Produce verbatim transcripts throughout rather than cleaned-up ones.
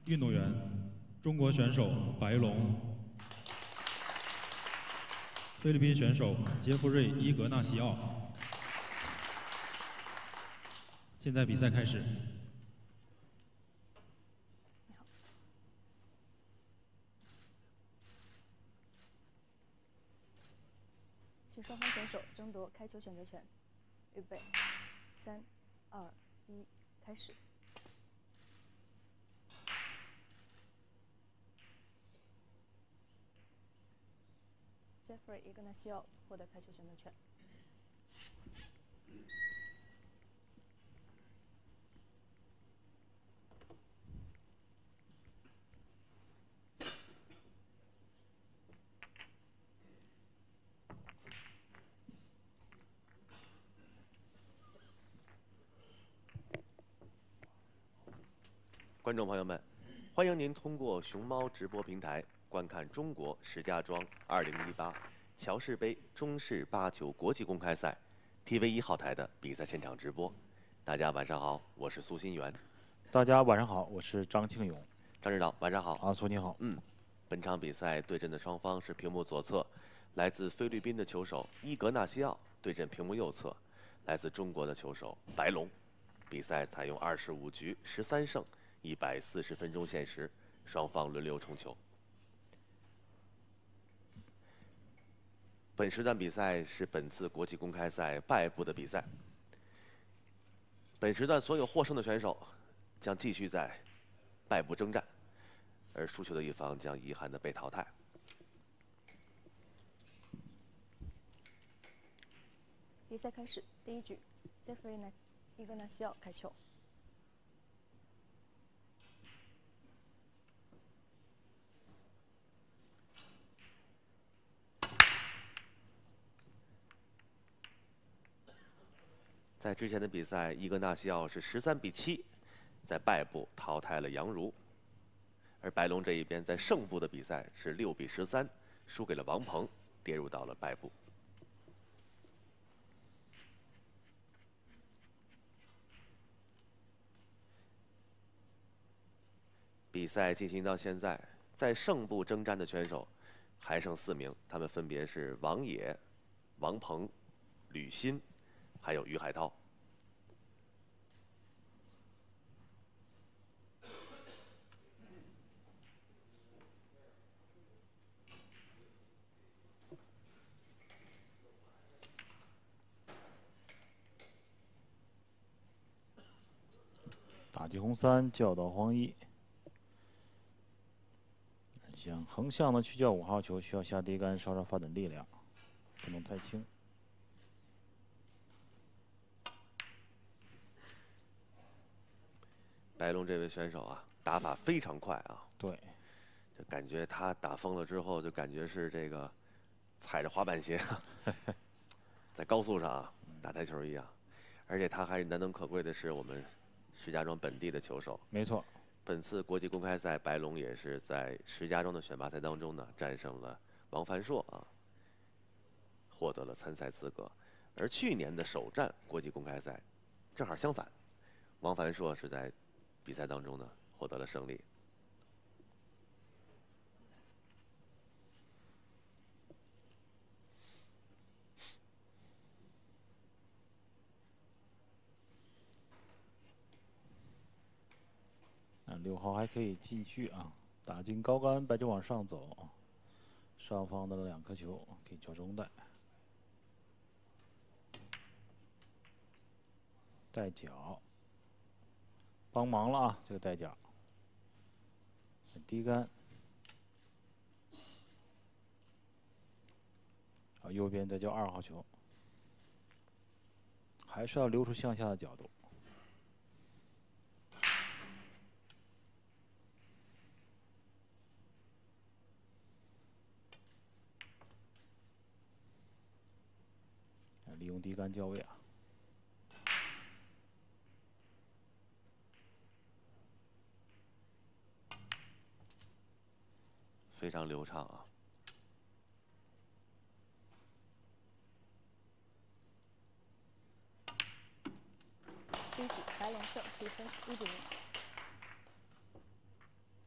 运动员，中国选手白龙，菲律宾选手杰弗瑞·伊格纳西奥。现在比赛开始。 请双方选手争夺开球选择权。预备，三、二、一，开始。Jeffrey 伊格纳西奥获得开球选择权。 观众朋友们，欢迎您通过熊猫直播平台观看中国石家庄二零一八乔氏杯中式八球国际公开赛 T V 一号台的比赛现场直播。大家晚上好，我是苏新元。 大家晚上好，我是张庆勇。 张指导，晚上好。 啊，苏你好。 嗯，本场比赛对阵的双方是屏幕左侧来自菲律宾的球手伊格纳西奥对阵屏幕右侧来自中国的球手白龙。比赛采用二十五局十三胜。一百四十分钟限时，双方轮流冲球。本时段比赛是本次国际公开赛败部的比赛。本时段所有获胜的选手将继续在败部征战，而输球的一方将遗憾的被淘汰。 比赛开始，第一局，杰弗瑞·伊格纳西奥开球。 在之前的比赛，伊格纳西奥是十三比七，在败部淘汰了杨儒，而白龙这一边在胜部的比赛是六比十三，输给了王鹏，跌入到了败部。比赛进行到现在，在胜部征战的选手还剩四名，他们分别是王野、王鹏、吕鑫。还有于海涛。 打击红三，教导黄一。想横向的去叫五号球，需要下低杆，稍稍发点力量，不能太轻。 白龙这位选手啊，打法非常快啊。 对， 就感觉他打疯了之后，就感觉是这个踩着滑板鞋在高速上啊打台球一样。而且他还是难能可贵的是我们石家庄本地的球手。 没错。 本次国际公开赛，白龙也是在石家庄的选拔赛当中呢，战胜了王凡硕啊，获得了参赛资格。而去年的首战国际公开赛，正好相反，王凡硕是在比赛当中呢获得了胜利。 那六号还可以继续啊，打进高杆，白就往上走。上方的两颗球可以叫中带，带脚，帮忙了啊！这个带脚，低杆。啊，右边再叫二号球，还是要留出向下的角度。利用低杆交位啊， 非常流畅啊。 第一局白龙胜，比分一比零。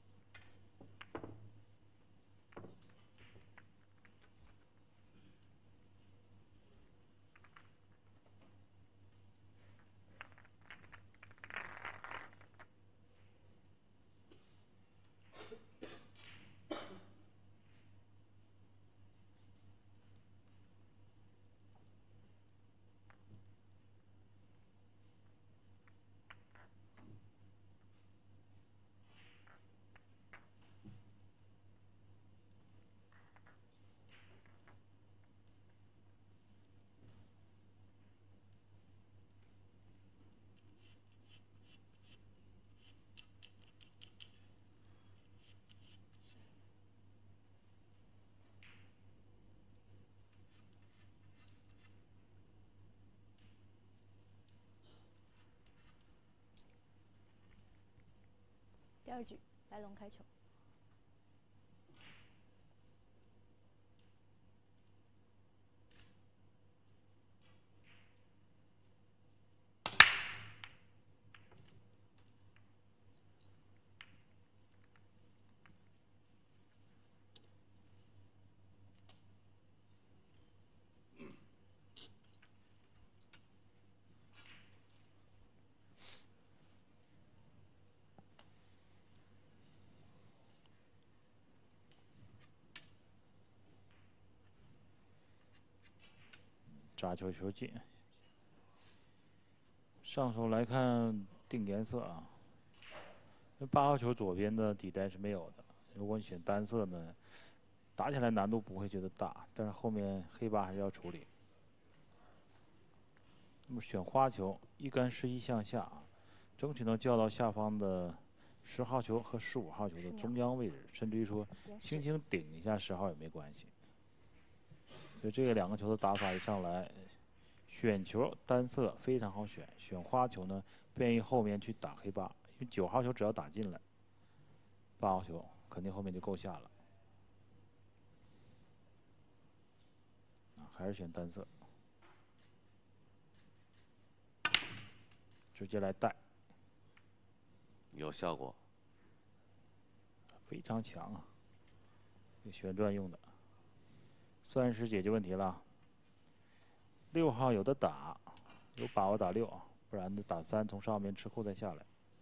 第二局，白龙开球。 扎球球进。上手来看定颜色啊，那八号球左边的底带是没有的。如果你选单色呢，打起来难度不会觉得大，但是后面黑八还是要处理。那么选花球，一杆十一向下，争取能叫到下方的十号球和十五号球的中央位置，甚至于说轻轻顶一下十号也没关系。所以这个两个球的打法一上来，选球单色非常好选，选花球呢便于后面去打黑八，因为九号球只要打进来，八号球肯定后面就够下了。啊，还是选单色，直接来带， 有效果， 非常强啊！这旋转用的，算是解决问题了。六号有的打，有把握打六，不然呢打三从上面吃后再下来。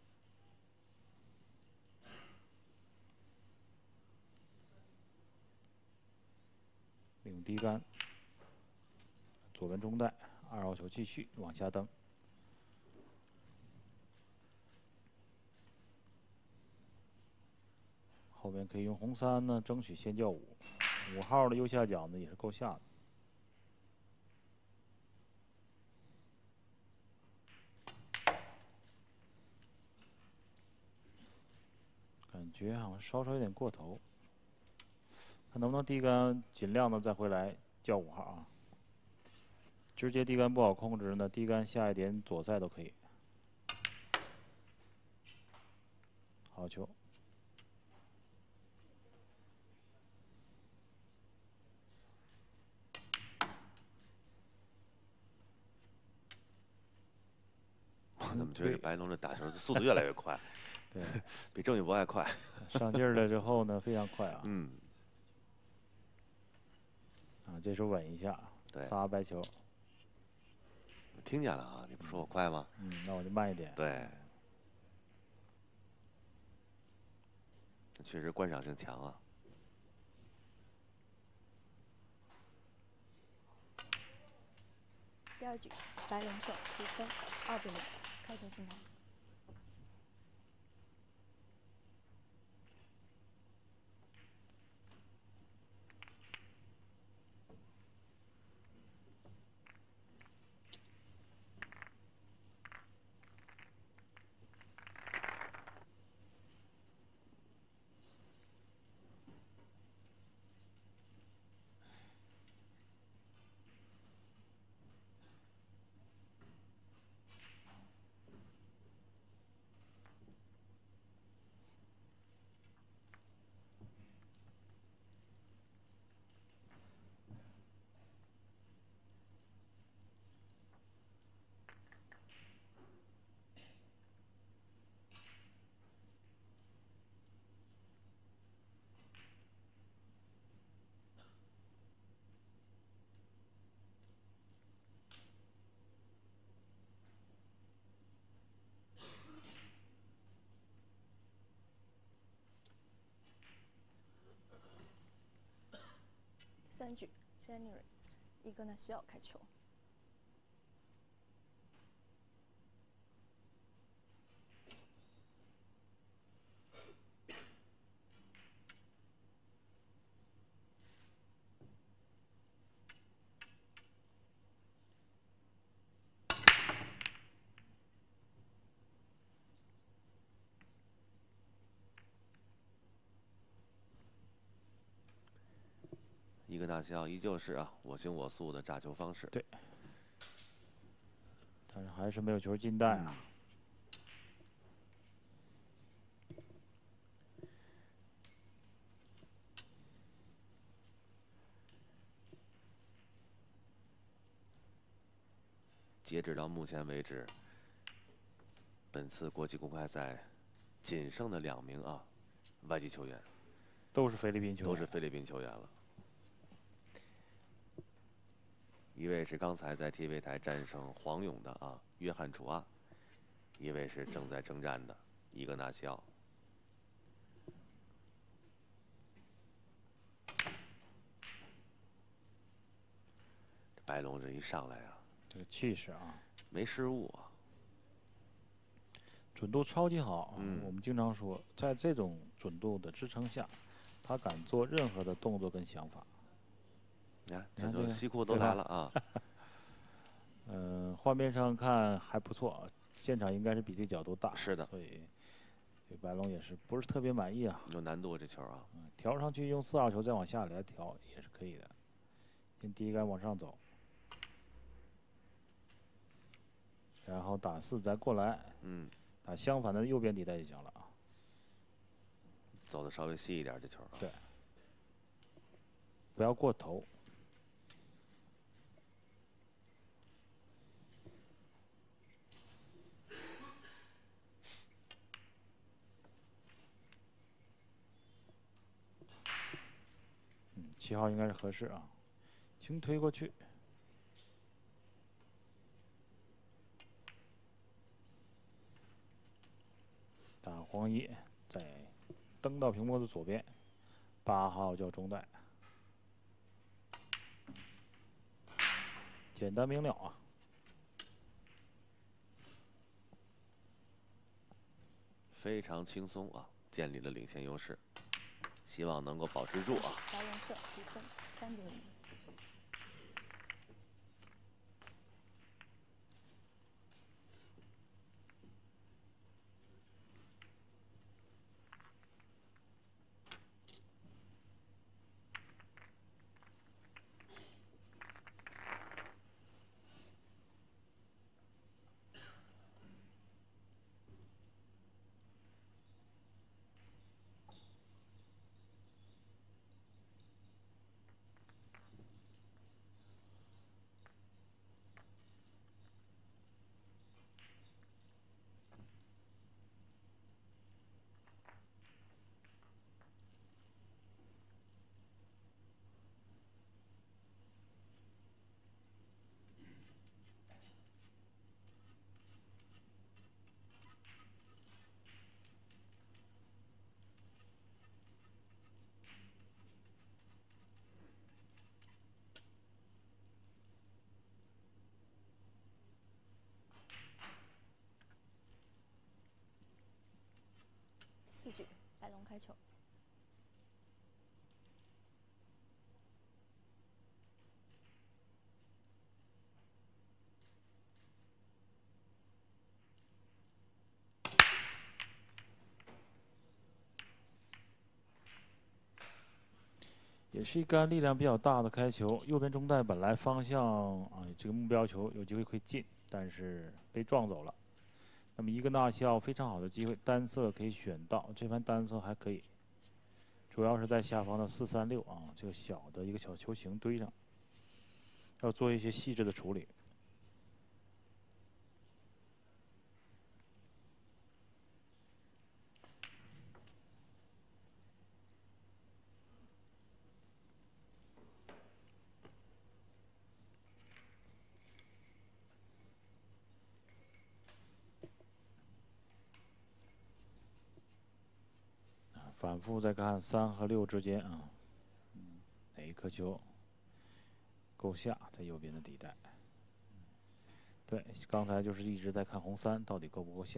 领低杆，左边中带，二号球继续往下蹬。后面可以用红三呢，争取先叫五，五号的右下角呢也是够下的。感觉好像稍稍有点过头，看能不能低杆尽量的再回来叫五号啊。直接低杆不好控制呢，低杆下一点左塞都可以。好球。 我怎么觉得白龙这打球速度越来越快？ 对， 比郑宇博还快。 上劲儿了之后呢，非常快啊。 嗯。 啊，这手稳一下， 对， 仨白球。 听见了啊？你不说我快吗？ 嗯，那我就慢一点。 对。确实观赏性强啊。 第二局，白龙胜，比分二比零，开球清盘。第三局 ，January 伊戈纳西奥开球。 伊戈纳西奥依旧是啊我行我素的炸球方式。 对。但是还是没有球进袋啊。 截止到目前为止，本次国际公开赛仅剩的两名啊外籍球员， 都是菲律宾球员， 都是菲律宾球员了。一位是刚才在 T V 台战胜黄勇的啊约翰楚阿，一位是正在征战的伊格纳西奥。白龙这一上来啊， 这个气势啊， 没失误啊， 准度超级好。 嗯， 我们经常说，在这种准度的支撑下，他敢做任何的动作跟想法。 你看，这就西库都来了啊。 嗯、呃，画面上看还不错，现场应该是比这角度大。 是的， 所以对白龙也是不是特别满意啊。 有难度这球啊。 嗯，调上去用四号球再往下来调也是可以的。先第一杆往上走。然后打四再过来， 嗯， 打相反的右边底带就行了啊。 走的稍微细一点，这球啊。 对，不要过头。嗯，七号应该是合适啊，轻推过去。打黄一，再登到屏幕的左边，八号叫中带，简单明了啊。 非常轻松啊，建立了领先优势，希望能够保持住啊。 白龙射比分三比零。四局，白龙开球。 也是一杆力量比较大的开球，右边中带本来方向啊，这个目标球有机会可以进，但是被撞走了。那么伊格纳西奥非常好的机会，单色可以选到，这盘单色还可以，主要是在下方的四三六啊，这个小的一个小球形堆上，要做一些细致的处理。反复再看三和六之间啊，哪一颗球够下，在右边的底带。对，刚才就是一直在看红三到底够不够下。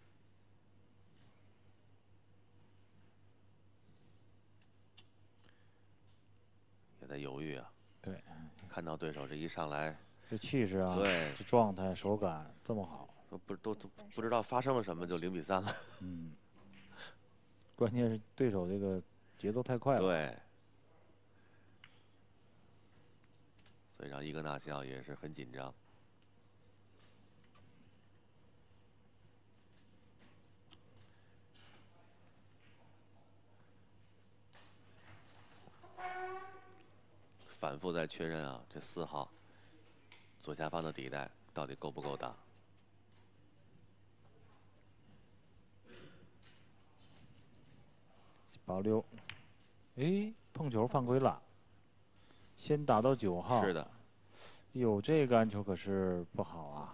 也在犹豫啊。 对， 看到对手这一上来， 这气势啊， 对， 这状态、手感这么好， 不都都不知道发生了什么，就零比三了。 嗯。关键是对手这个节奏太快了。 对。所以让伊格纳西奥也是很紧张。反复在确认啊，这四号左下方的底带到底够不够打？ 保六，哎，碰球犯规了，先打到九号。 是的。 哟，这个安球可是不好啊。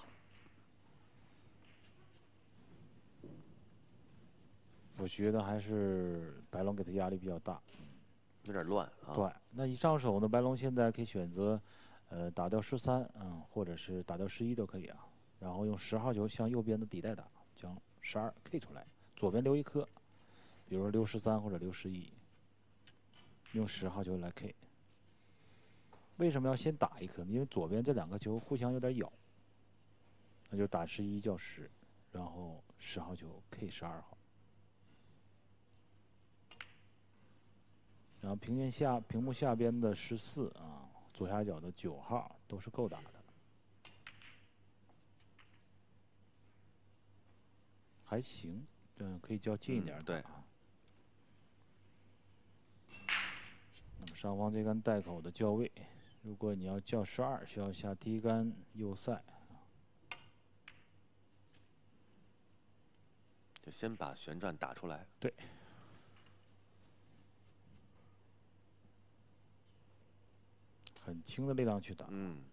我觉得还是白龙给他压力比较大， 有点乱啊。 对，那一上手呢，白龙现在可以选择，呃，打掉十三，嗯，或者是打掉十一都可以啊。然后用十号球向右边的底带打，将十二 K 出来，左边留一颗，比如说留十三或者留十一，用十号球来 K。为什么要先打一颗呢？因为左边这两个球互相有点咬，那就打十一叫十，然后十号球 K 十二号。然后平面下屏幕下边的十四啊，左下角的九号都是够打的，还行，嗯，可以较近一点打。 嗯、对。 那么上方这杆带口的校位，如果你要校十二，需要下第一杆右塞。 就先把旋转打出来。 对。很轻的力量去打。 嗯。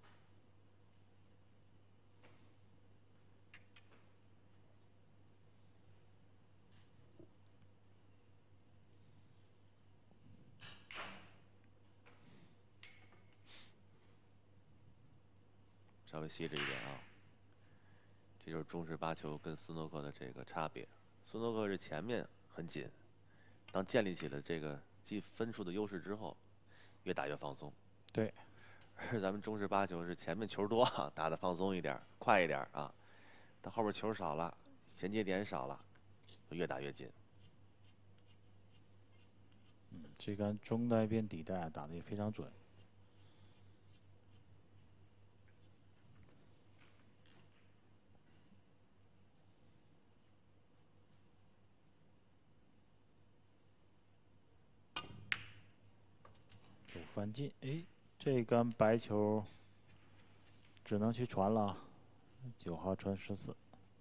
稍微细致一点啊。这就是中式八球跟斯诺克的这个差别。斯诺克是前面很紧，当建立起了这个积分数的优势之后，越打越放松。 对。 而咱们中式八球是前面球多，打得放松一点，快一点啊。到后边球少了，衔接点少了，越打越紧。 嗯，这杆中带边底带打得也非常准。有翻进，哎，这杆白球只能去传了，九号传十四，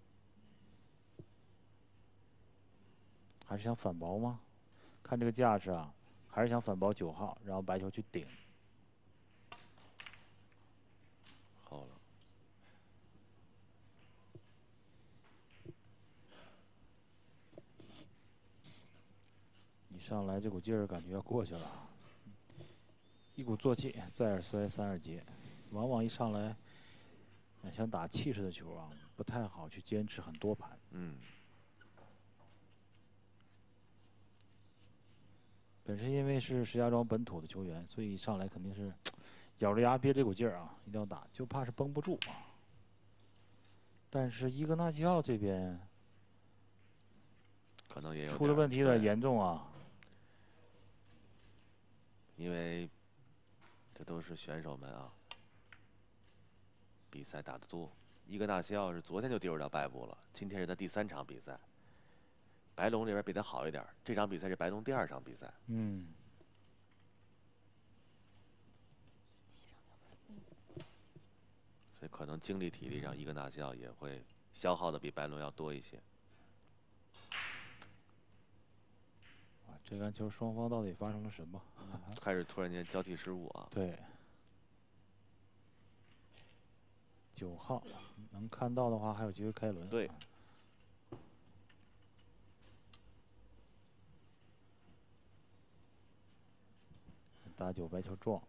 还是想反薄吗？看这个架势啊，还是想反薄九号，然后白球去顶。 好了。 一上来这股劲儿感觉要过去了。一鼓作气，再而衰，三而竭。往往一上来，想打气势的球啊，不太好去坚持很多盘。 嗯。 本身因为是石家庄本土的球员，所以一上来肯定是咬着牙憋这股劲儿啊，一定要打，就怕是绷不住啊。但是伊格纳西奥这边可能也有出的问题有点严重啊。 因为这都是选手们啊，比赛打得多。伊格纳西奥是昨天就跌入到败部了，今天是他第三场比赛。白龙这边比他好一点，这场比赛是白龙第二场比赛。 嗯。 所以可能精力体力上，伊格纳西奥也会消耗的比白龙要多一些。 啊，这杆球双方到底发生了什么？ 开始突然间交替失误啊。 对。九号能看到的话，还有机会开轮。 对。 打九白球撞。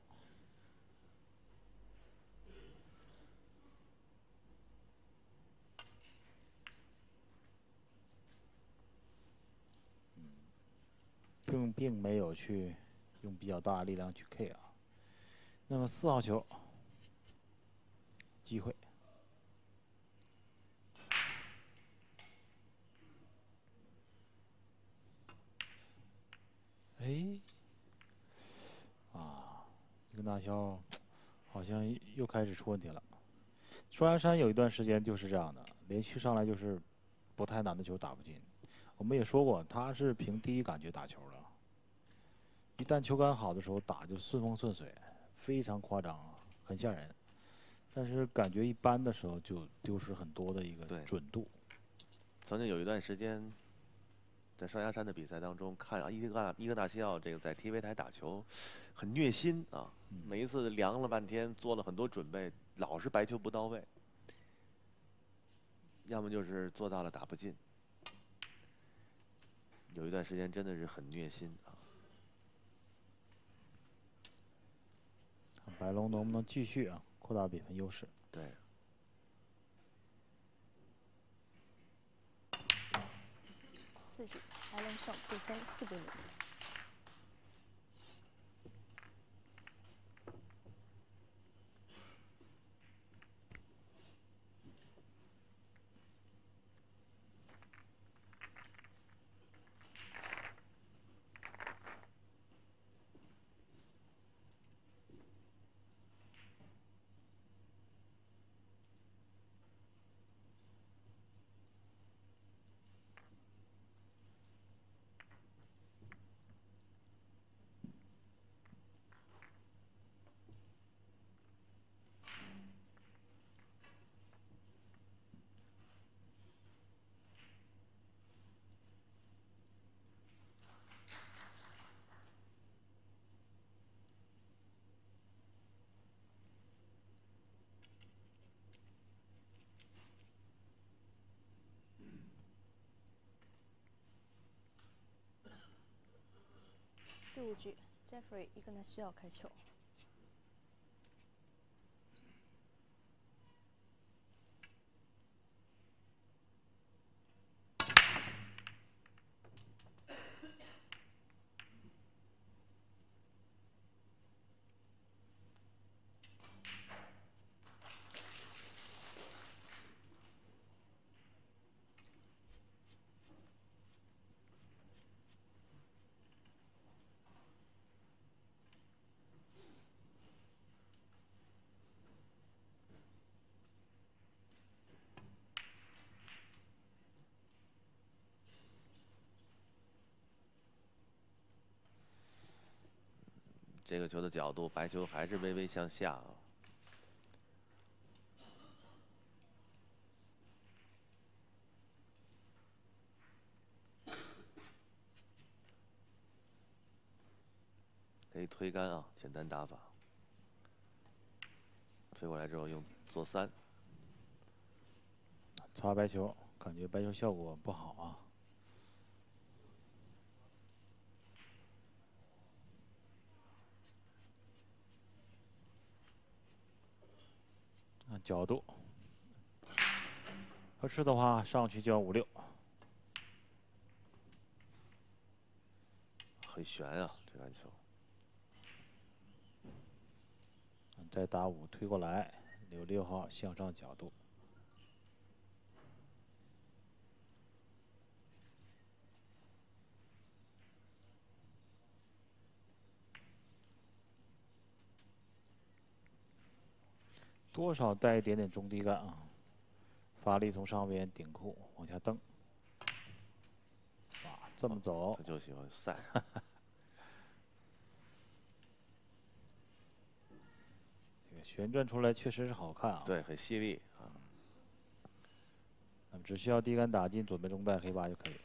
嗯，并并没有去用比较大的力量去 K 啊。那么四号球，机会。哎。啊，伊格纳西奥好像又开始出问题了。双阳山有一段时间就是这样的，连续上来就是不太难的球打不进。我们也说过，他是凭第一感觉打球的。一旦球感好的时候打就顺风顺水，非常夸张啊，很吓人。 但是感觉一般的时候就丢失很多的一个对准度。 曾经有一段时间，在双鸭山的比赛当中，看啊伊格纳伊格纳西奥这个在 T V 台打球，很虐心啊！ 嗯每一次量了半天，做了很多准备，老是白球不到位，要么就是做到了打不进。有一段时间真的是很虐心啊！ 看白龙能不能继续啊扩大比分优势？ 对， 四局，白龙胜，比分四比零。第五局 ，Jeffrey 伊格纳西奥开球。 这个球的角度，白球还是微微向下啊。可以推杆啊，简单打法。推过来之后用做三， 擦白球，感觉白球效果不好啊。啊，角度合适的话，上去就要五六。 很悬啊，这杆球。 再打五推过来，留六号向上角度。多少带一点点中低杆啊，发力从上边顶库往下蹬。哇，这么走， 他就喜欢赛。 这个旋转出来确实是好看啊。 对，很犀利啊。 那么只需要低杆打进，准备中带黑八就可以。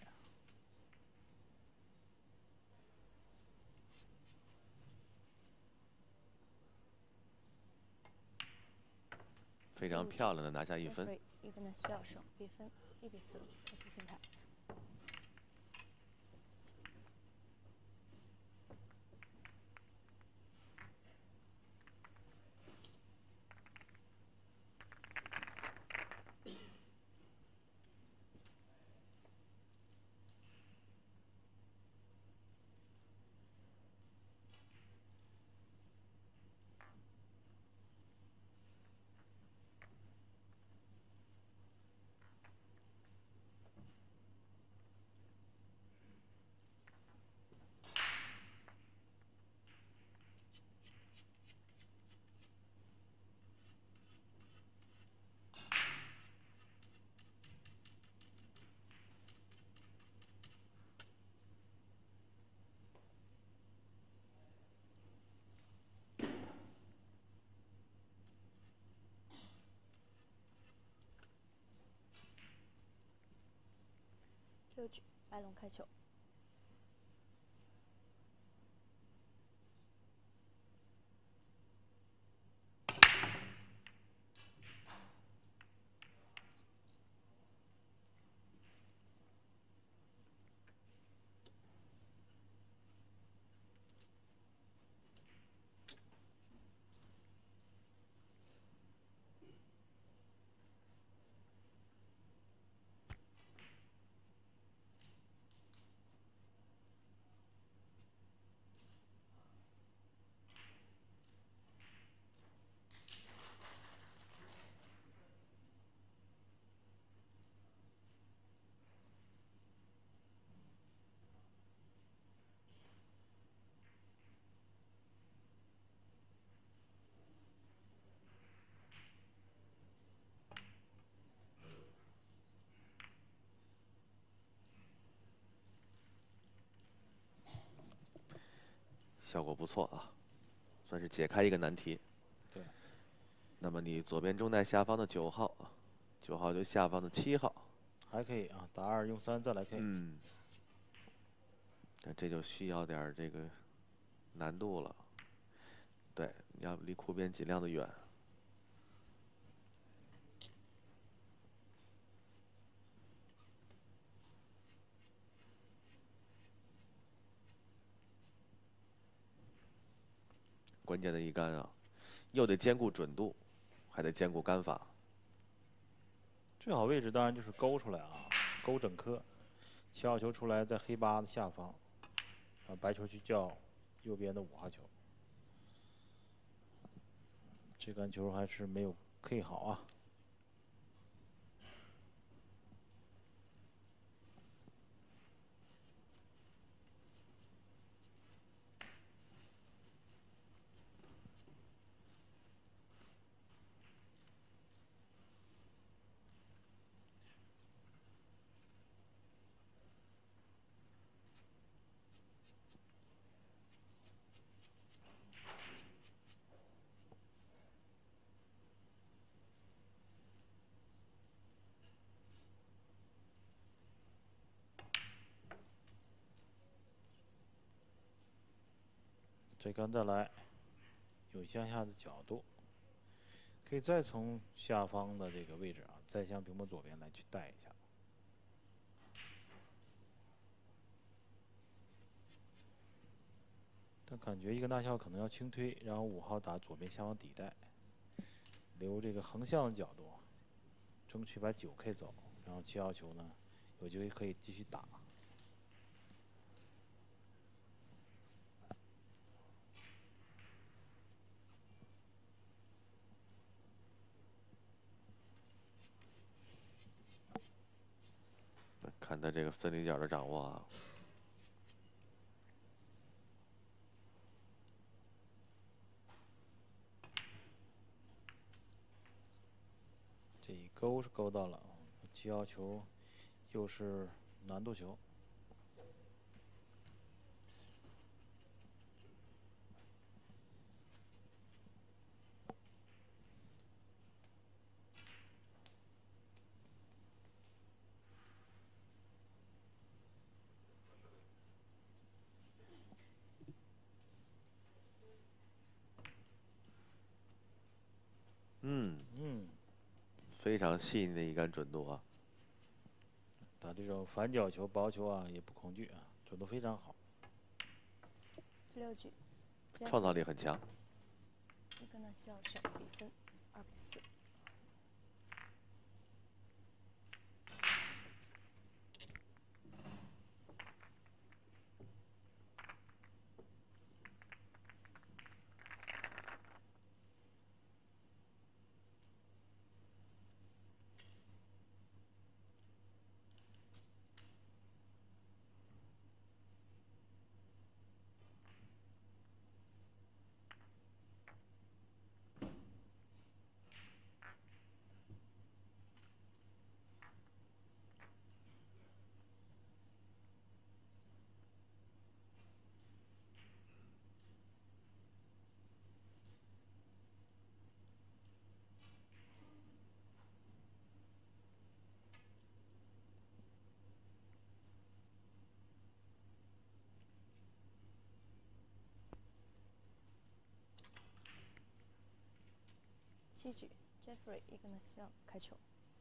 非常漂亮的拿下一分。 Jeffrey 伊格纳西奥胜，比分一比四，开球清台。 六局，白龙开球。 效果不错啊，算是解开一个难题。 对。 那么你左边中带下方的九号，九号就下方的七号， 还可以啊，打二用三再来 K。 嗯。那这就需要点这个难度了。对，你要离库边尽量的远。关键的一杆啊，又得兼顾准度，还得兼顾杆法。 最好位置当然就是勾出来啊，勾整颗，七号球出来在黑八的下方，啊，白球去叫右边的五号球。这杆球还是没有 K 好啊。这杆再来，有向下的角度，可以再从下方的这个位置啊，再向屏幕左边来去带一下。但感觉一个大笑可能要轻推，然后五号打左边下方底带，留这个横向的角度，争取把九 K 走，然后七号球呢，有机会可以继续打。 看他这个分离角的掌握啊。 这一勾是勾到了，七号球又是难度球。 嗯嗯， 非常细腻的一杆准度啊。 打这种反角球、薄球啊，也不恐惧啊，准度非常好。 第六局， 创造力很强。 伊格纳西奥胜，比分二比四。 七局 ，Jeffrey 伊格纳西奥开球。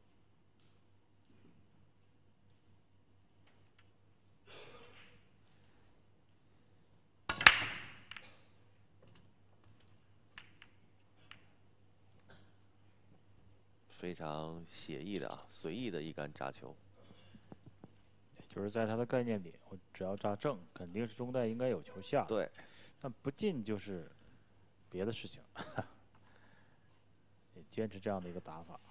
非常写意的啊，随意的一杆炸球。 就是在他的概念里，我只要炸正，肯定是中袋应该有球下。 对， 但不进就是别的事情。也坚持这样的一个打法。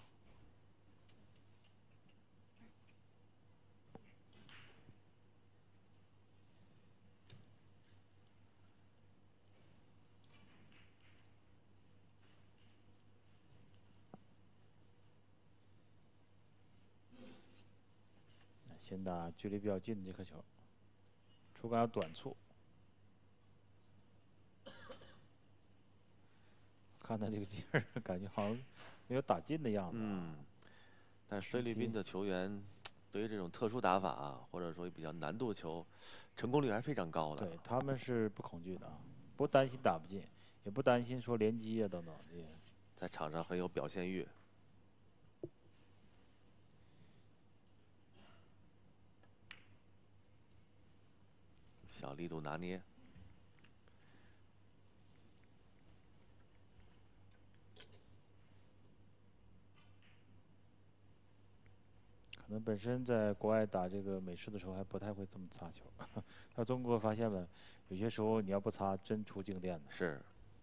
先打距离比较近的这颗球，出杆要短促。看他这个劲儿，感觉好像没有打进的样子。 嗯，但是菲律宾的球员对于这种特殊打法啊，或者说比较难度球，成功率还是非常高的。 对，他们是不恐惧的，不担心打不进，也不担心说连击啊等等这些， 在场上很有表现欲。小力度拿捏。 可能本身在国外打这个美式的时候还不太会这么擦球，到中国发现了，有些时候你要不擦，真出静电的。 是。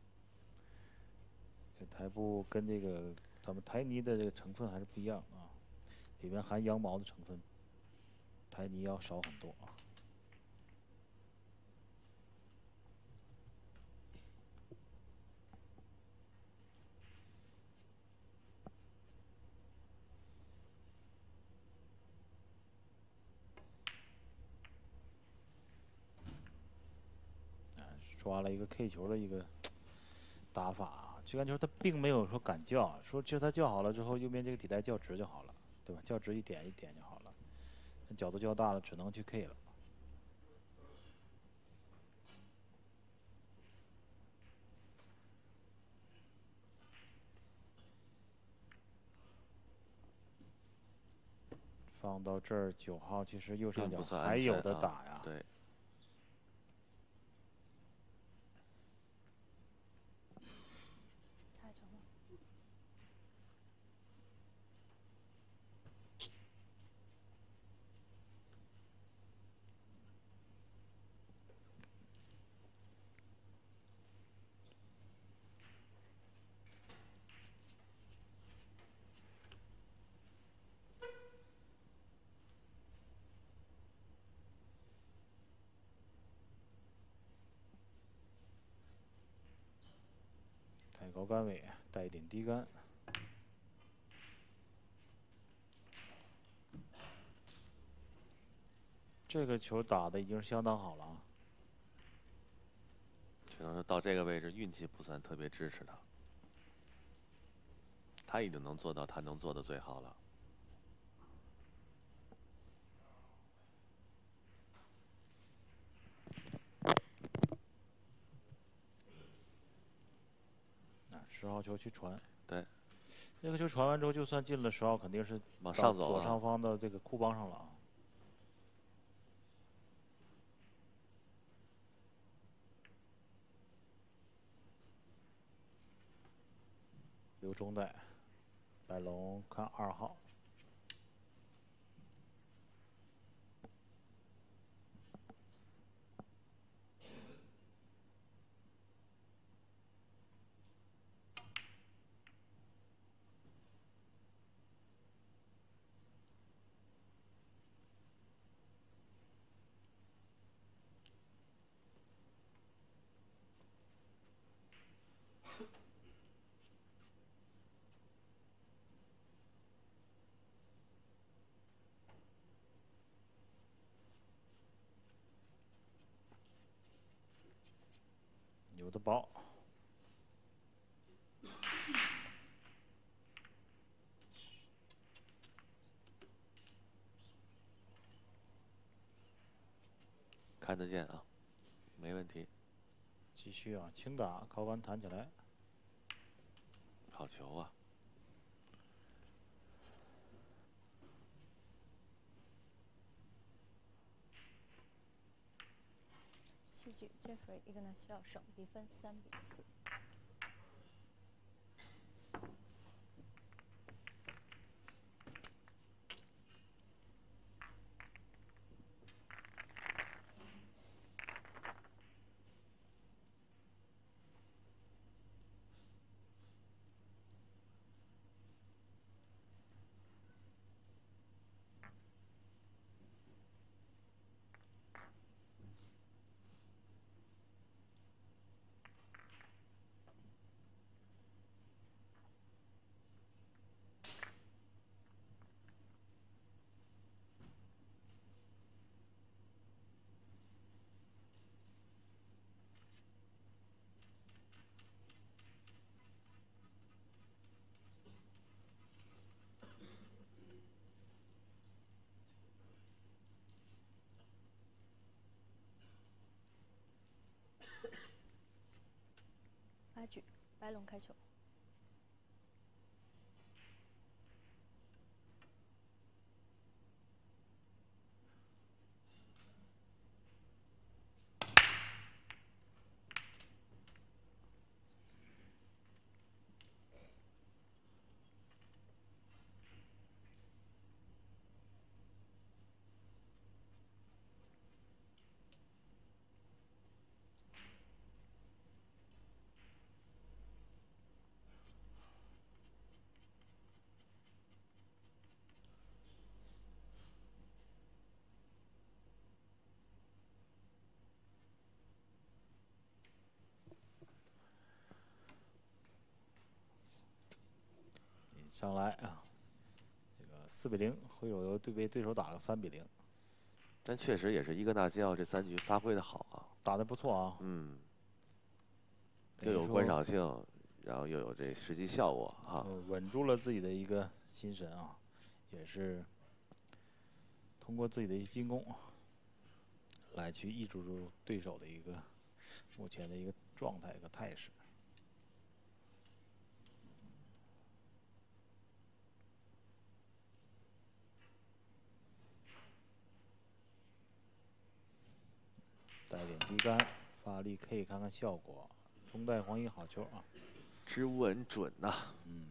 台布跟这个咱们台泥的这个成分还是不一样啊，里面含羊毛的成分，台泥要少很多啊。抓了一个 K 球的一个打法啊，这杆球他并没有说敢叫，说其实他叫好了之后，右边这个底带较直就好了，对吧？较直一点一点就好了，角度较大了，只能去 K 了。放到这儿，九号其实右上角还有的打呀。 对。 抬高杆尾，带一点低杆。这个球打的已经是相当好了啊。 只能说到这个位置运气不算特别支持他，他已经能做到他能做的最好了。 十号球去传， 对， 这个球传完之后，就算进了十号，肯定是往上走， 左上方的这个库帮上了啊。留中袋，白龙看二号。有的包， 看得见啊，没问题。 继续啊，轻打，高杆弹起来， 好球啊！ 七局 ，Jeffrey 伊格纳西奥胜，比分三比四。八局，白龙开球。 上来啊，这个四比零，回手由对被对手打个三比零。 但确实也是伊格纳西奥这三局发挥的好啊， 打得不错啊。 嗯，又有观赏性，然后又有这实际效果啊， 嗯，稳住了自己的一个心神啊，也是通过自己的一进攻来去抑制住对手的一个目前的一个状态、一个态势。带点低杆，发力 K 看看效果。中带黄衣好球啊， 支稳准呐、啊。 嗯，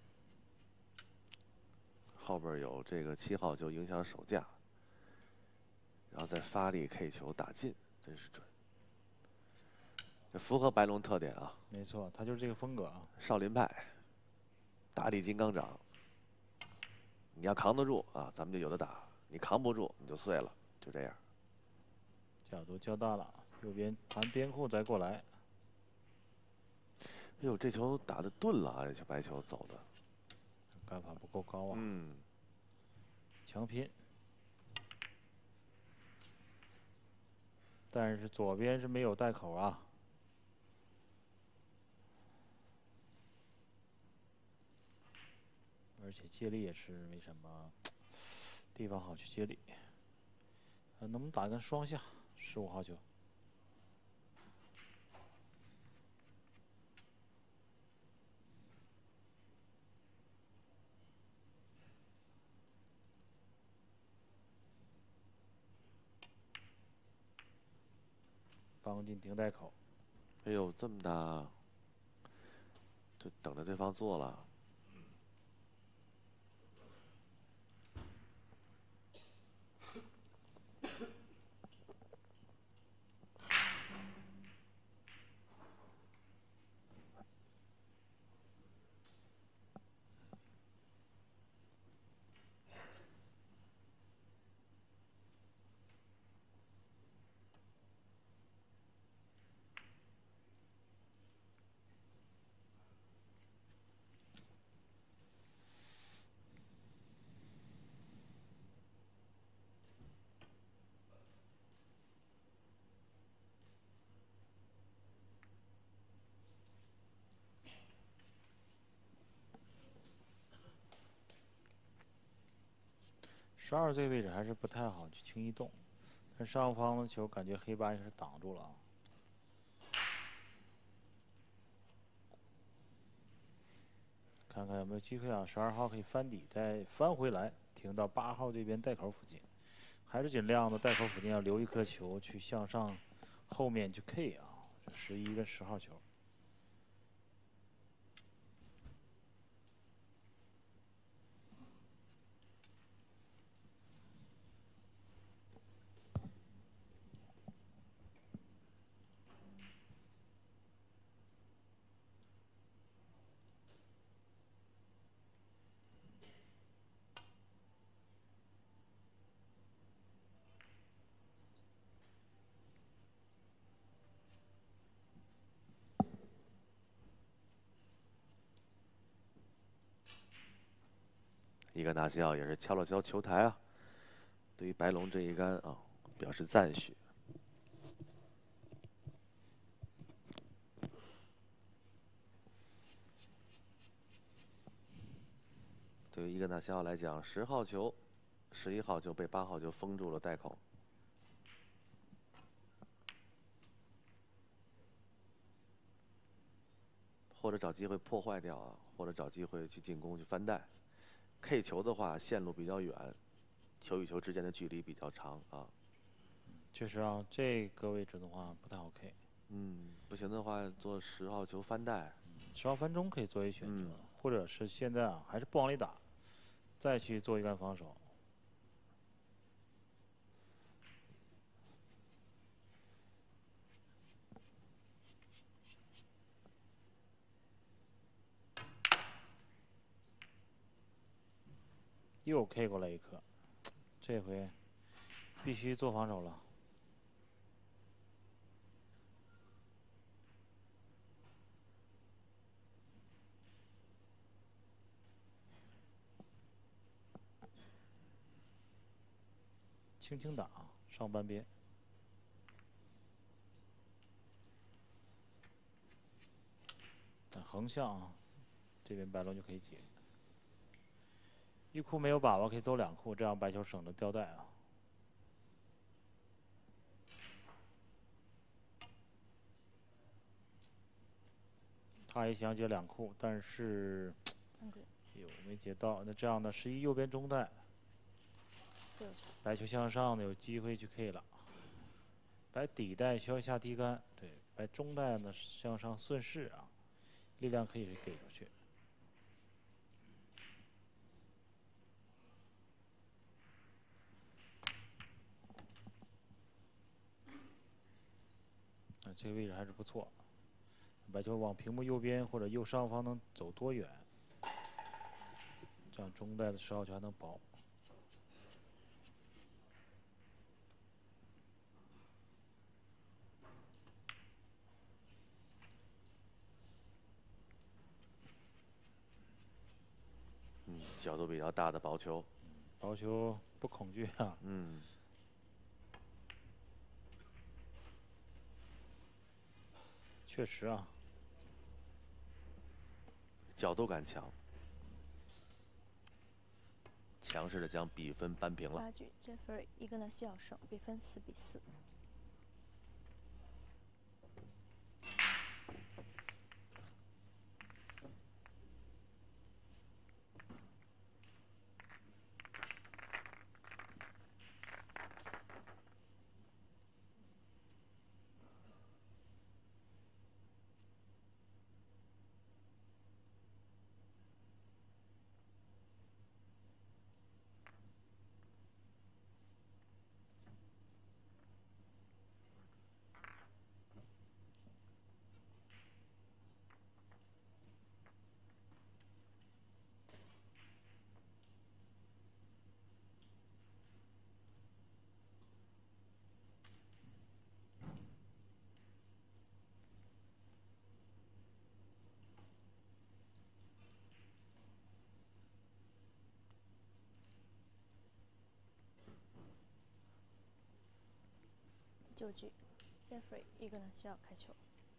后边有这个七号就影响手架，然后再发力 K 球打进，真是准。这符合白龙特点啊。 没错，他就是这个风格啊。 少林派，大力金刚掌。你要扛得住啊，咱们就有的打；你扛不住，你就碎了，就这样。 角度较大了，右边弹边库再过来。 哎呦，这球打得钝了啊！这球白球走的， 杆法不够高啊。 嗯， 强拼，但是左边是没有带口啊。而且接力也是没什么地方好去接力。呃，能不能打个双下？十五号球。帮进停带口。 哎呦，这么大，就等着对方做了。 十二这个位置还是不太好去轻易动，但上方的球感觉黑八也是挡住了啊。看看有没有机会啊？十二号可以翻底，再翻回来，停到八号这边带口附近，还是尽量的带口附近要留一颗球去向上后面就 K 啊，十一跟十号球。 伊格纳西奥也是敲了敲球台啊，对于白龙这一杆啊表示赞许。对于伊格纳西奥来讲，十号球、十一号球被八号球封住了袋口。或者找机会破坏掉啊，或者找机会去进攻去翻袋。K 球的话，线路比较远，球与球之间的距离比较长啊。 确实啊，这个位置的话不太好 K。 嗯，不行的话做十号球翻袋。 十号翻中可以作为选择， 嗯、 或者是现在啊还是不往里打，再去做一杆防守。又 K 过来一颗，这回必须做防守了。轻轻打上半边，横向啊，这边白龙就可以解。一库没有把握，可以走两库，这样白球省得掉袋啊。他也想解两库，但是有没解到？那这样呢？十一右边中袋，白球向上的有机会去 K 了。白底袋需要下低杆，对，白中袋呢向上顺势啊，力量可以给出去。啊，这个位置还是不错。白球往屏幕右边或者右上方能走多远？这样中袋的十号球还能保。 嗯，角度比较大的薄球。 薄球不恐惧啊。 嗯。 确实啊。 角度感强，强势的将比分扳平了。 八局，这分伊格纳西奥胜，比分四比四。九局 ，Jeffrey 伊格纳西奥开球。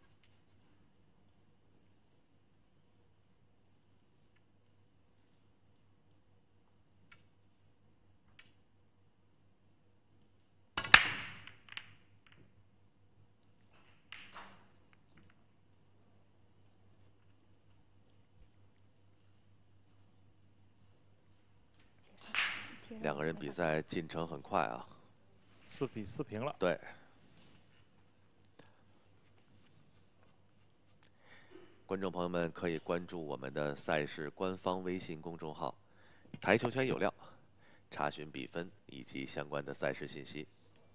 两个人比赛进程很快啊。 四比四平了。 对。 观众朋友们可以关注我们的赛事官方微信公众号“台球圈有料”，查询比分以及相关的赛事信息。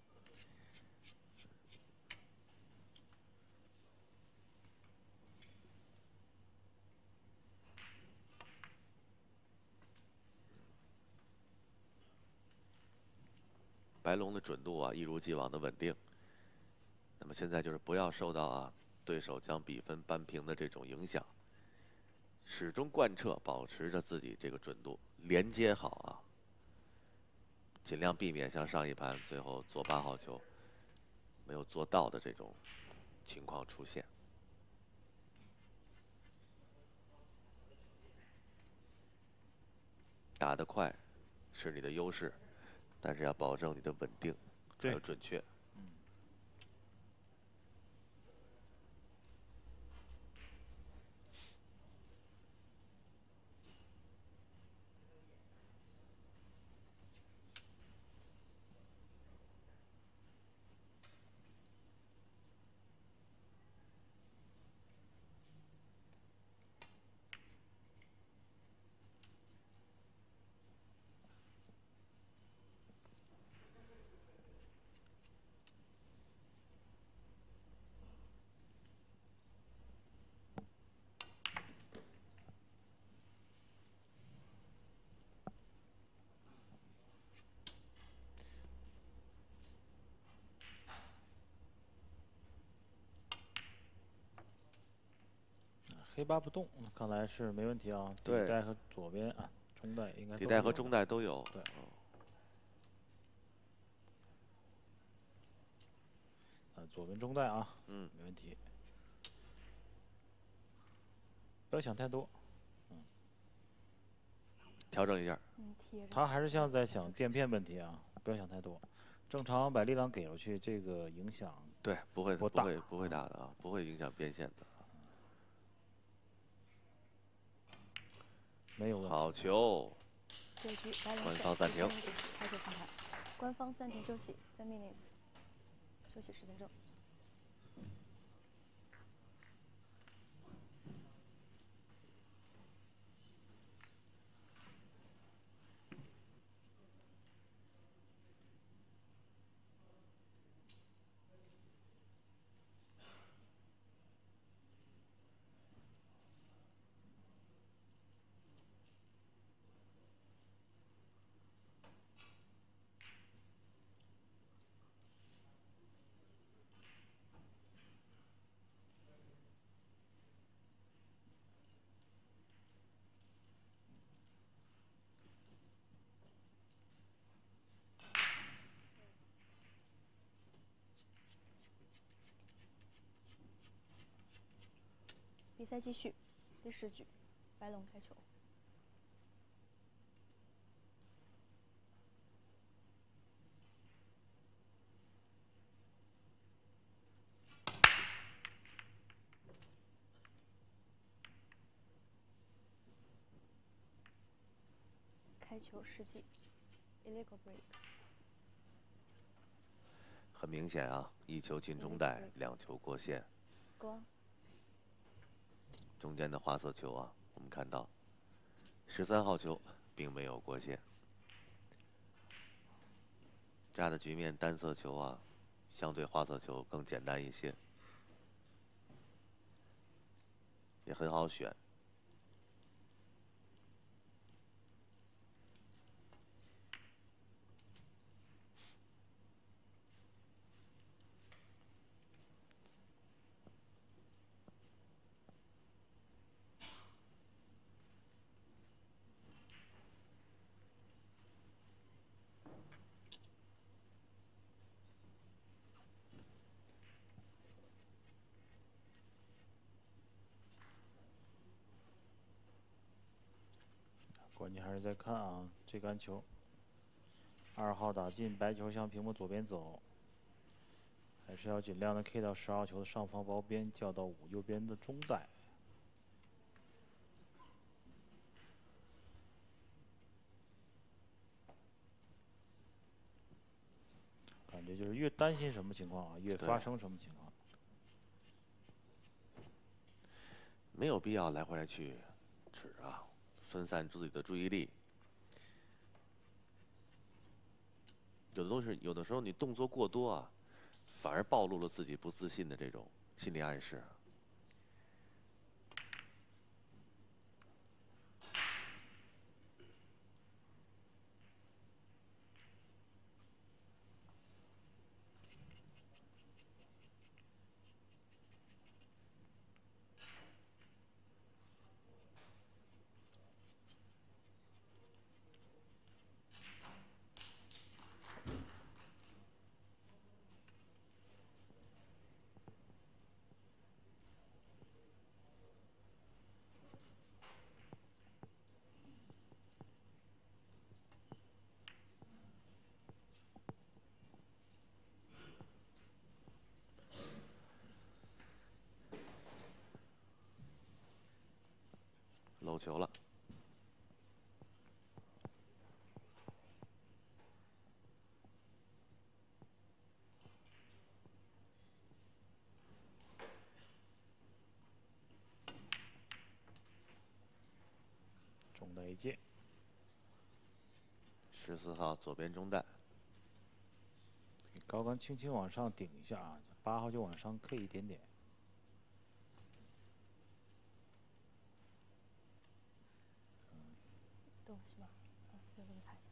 白龙的准度啊，一如既往的稳定。那么现在就是不要受到啊对手将比分扳平的这种影响，始终贯彻保持着自己这个准度，连接好啊，尽量避免像上一盘最后做八号球没有做到的这种情况出现。打得快是你的优势，但是要保证你的稳定还有准确。 黑八不动，看来是没问题啊。底带和左边啊，中带应该底带和中带都有。 对。啊，左边中带啊， 嗯， 没问题。不要想太多，嗯。 调整一下。 嗯， 他还是像在想垫片问题啊，不要想太多。正常把力量给出去，这个影响对不会不不会不会大的啊，不会影响边线的。 没有问题。 好球！ 这局白龙官方暂停。 开球清台，官方暂停休息 ten minutes， 休息十分钟。比赛继续，第十局，白龙开球。开球失击 ，illegal break。 很明显啊，一球进中带，两球过线。 光。 中间的花色球啊，我们看到十三号球并没有过线。这样的局面单色球啊，相对花色球更简单一些，也很好选。 关键还是在看啊，这杆球，二号打进，白球向屏幕左边走，还是要尽量的 K 到十号球的上方包边，叫到五右边的中带。感觉就是越担心什么情况啊，越发生什么情况。 没有必要来回来去指啊，分散自己的注意力。有的东西，有的时候你动作过多啊，反而暴露了自己不自信的这种心理暗示。漏球了。 中带一接。 十四号左边中带， 高杆轻轻往上顶一下啊，八号就往上 K 一点点。 动是吧？嗯，我给你看一下。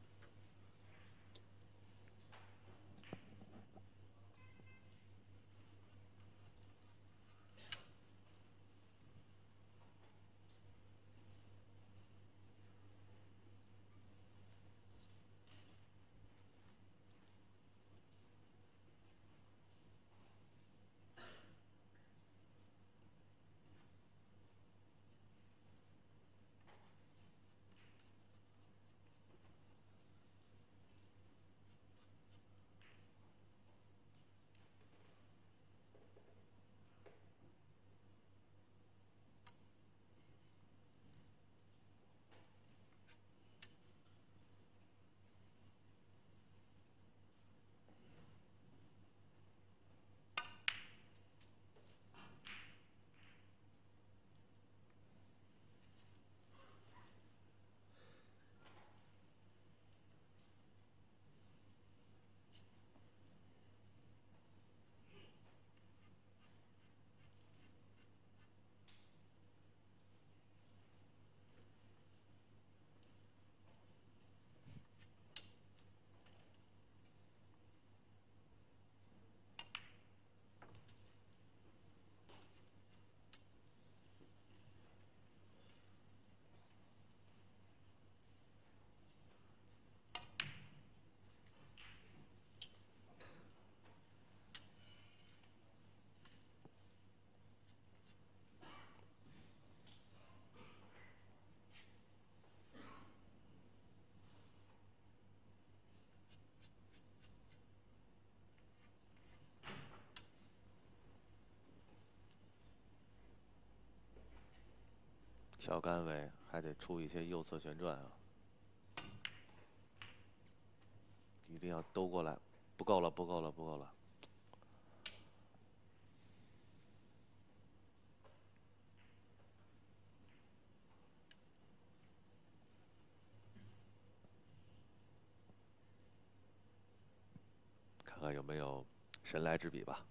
小杆尾还得出一些右侧旋转啊，一定要兜过来，不够了，不够了，不够了。看看有没有神来之笔吧。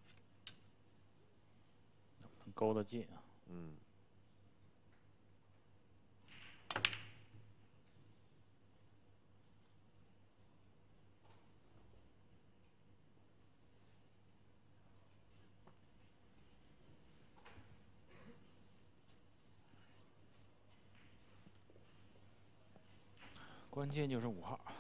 能勾得进啊。 嗯。 关键就是五号。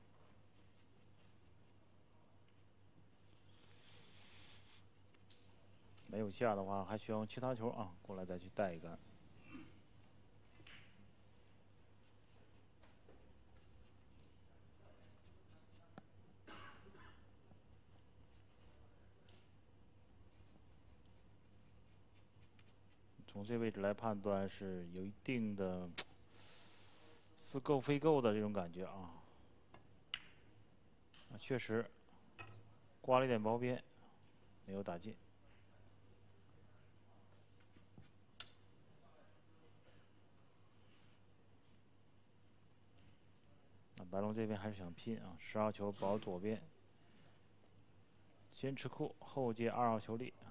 没有下的话，还需要用其他球啊过来再去带一杆。从这位置来判断是有一定的似够非够的这种感觉啊。啊，确实刮了一点薄边，没有打进。 白龙这边还是想拼啊，十号球保左边，先吃库，后接二号球力啊。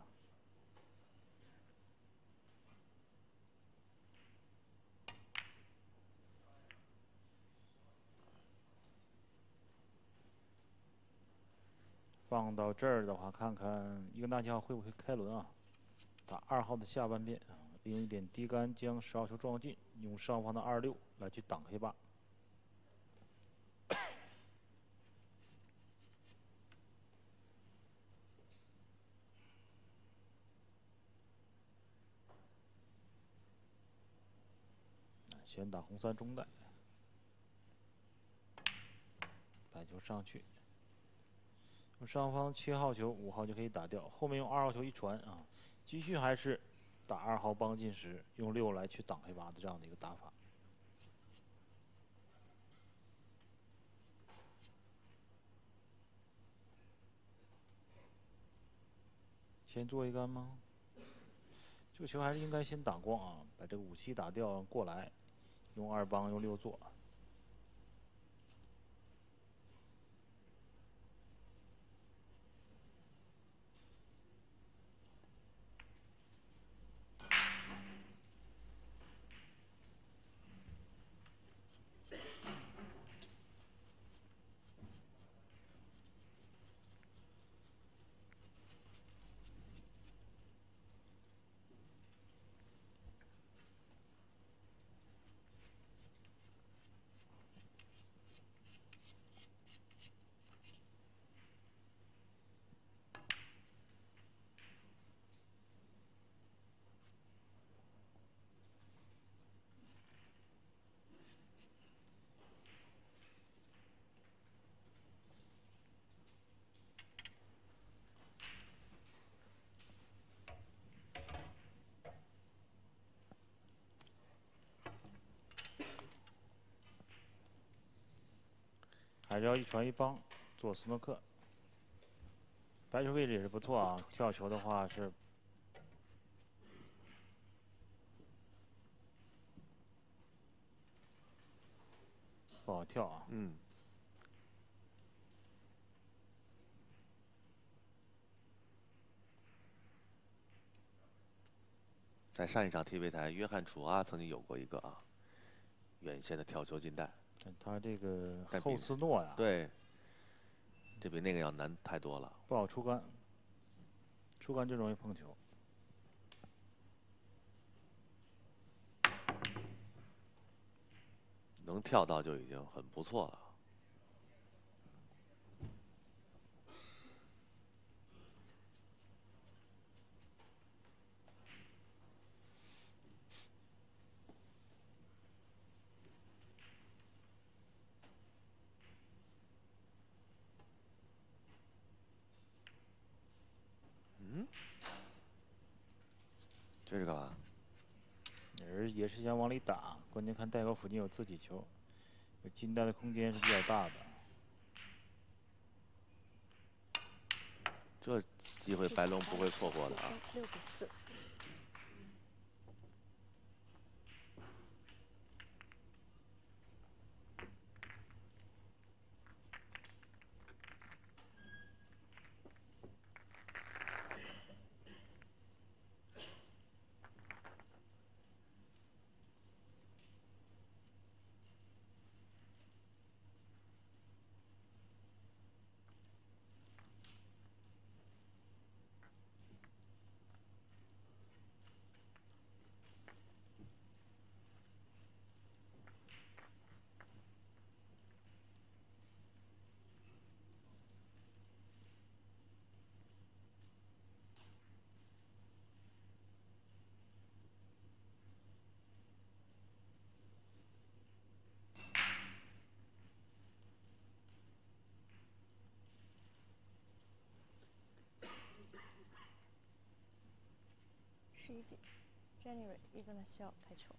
放到这儿的话，看看伊格纳西奥会不会开轮啊？打二号的下半边啊，利用一点低杆将十号球撞进，用上方的二六来去挡黑八。先打红三中带，白球上去，用上方七号球、五号就可以打掉，后面用二号球一传啊，继续还是打二号帮进时，用六来去挡黑八的这样的一个打法。先做一杆吗？这个球还是应该先打光啊，把这个五七打掉过来，用二帮用六做。还是要一传一帮做斯诺克。白球位置也是不错啊，跳球的话是不好跳啊。 嗯。在上一场 T V 台，约翰楚阿曾经有过一个啊远线的跳球进袋。 他这个但比后斯诺呀， 对，这比那个要难太多了。 不好出杆，出杆就容易碰球。 能跳到就已经很不错了。嗯，这是干嘛？ 也是也是想往里打，关键看袋口附近有自己球，有进袋的空间是比较大的。 这机会白龙不会错过的啊！ 六比四。十一进 ，January 伊格纳西奥开球。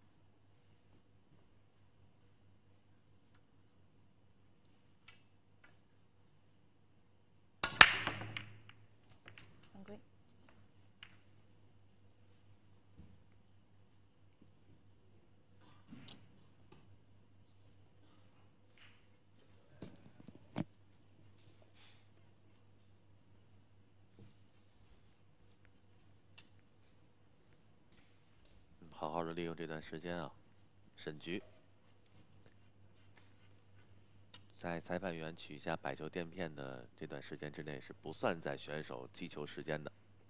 犯规。 好好的利用这段时间啊，审局。在裁判员取下摆球垫片的这段时间之内，是不算在选手击球时间的。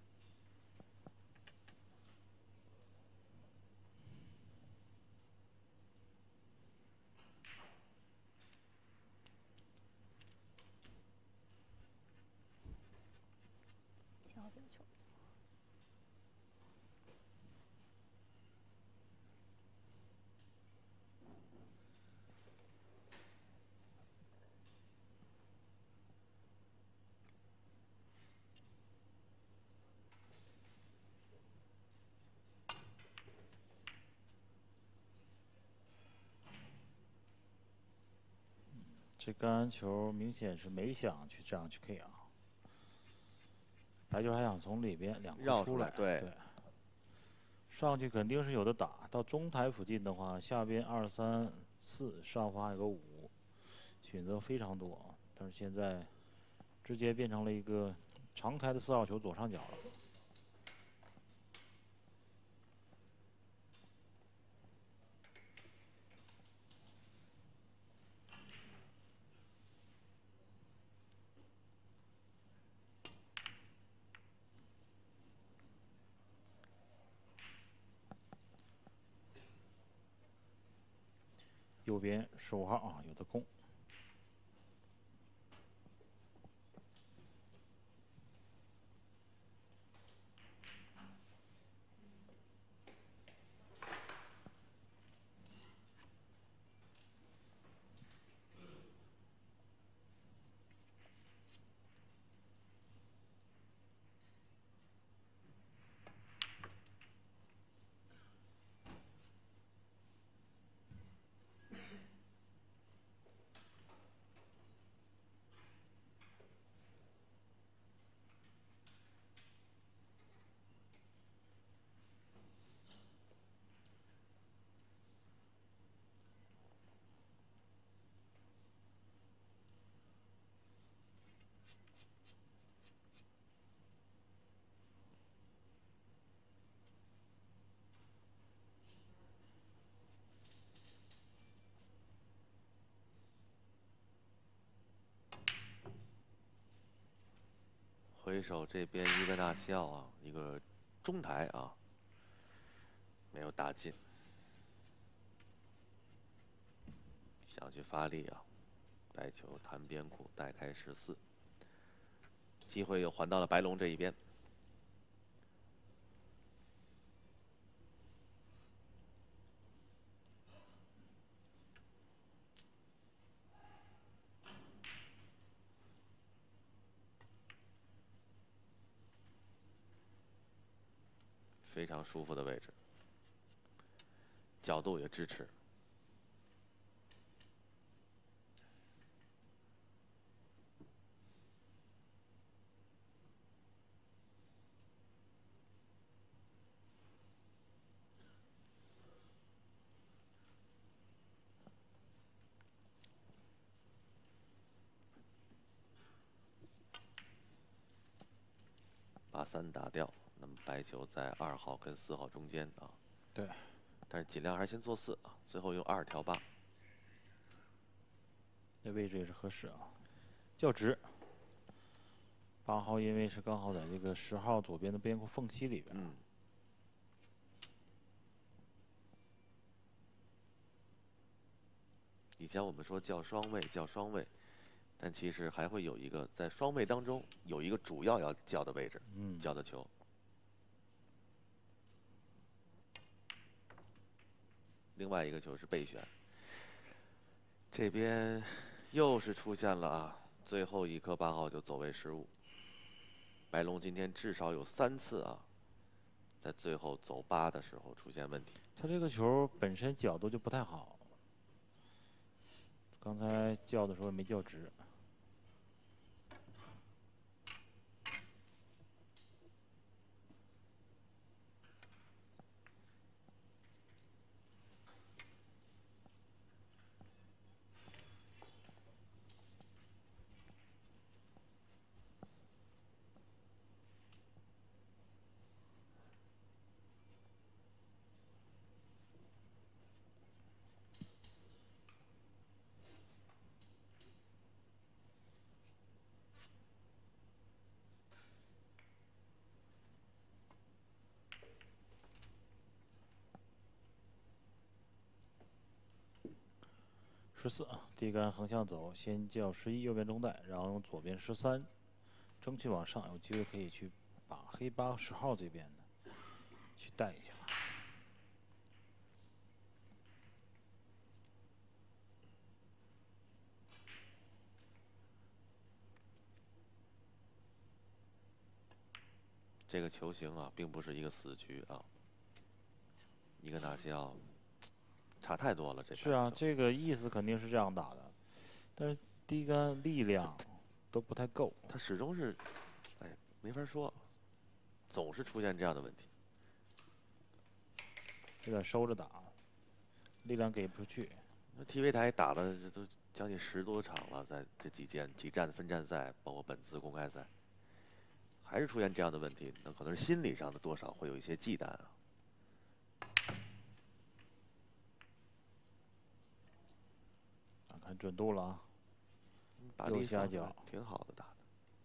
七号线球。 这杆球明显是没想去这样去 K 啊，白球还想从里边两绕出来， 出来对对，上去肯定是有的打。到中台附近的话，下边二三四，上方还有个五，选择非常多啊。但是现在直接变成了一个长台的四号球左上角了。右边十五号啊，有的空。 回手这边伊格纳西奥啊，一个中台啊，没有打进，想去发力啊，白球弹边库带开十四，机会又还到了白龙这一边。非常舒服的位置，角度也支持。把三打掉，那么白球在二号跟四号中间啊。 对。 但是尽量还是先做四啊，最后用二调八。 这位置也是合适啊，较直。八号因为是刚好在这个十号左边的边库缝隙里边。 嗯。以前我们说叫双位，叫双位。但其实还会有一个在双位当中有一个主要要叫的位置， 嗯， 叫的球。另外一个球是备选。这边又是出现了啊，最后一颗八号就走位失误。白龙今天至少有三次啊，在最后走八的时候出现问题。 他这个球本身角度就不太好，刚才叫的时候没叫直。 十四，地杆横向走，先叫十一，右边中带，然后用左边十三，争取往上，有机会可以去把黑八十号这边的去带一下。 这个球形啊，并不是一个死局啊。伊格纳西奥差太多了，这是啊，这个意思肯定是这样打的，但是低杆力量都不太够， 他始终是，哎，没法说，总是出现这样的问题。 有点收着打，力量给不出去。 那 T V 台打了这都将近十多场了，在这几届几站的分站赛，包括本次公开赛，还是出现这样的问题，那可能是心理上的多少会有一些忌惮啊。 看准度了啊， 把右下角挺好的打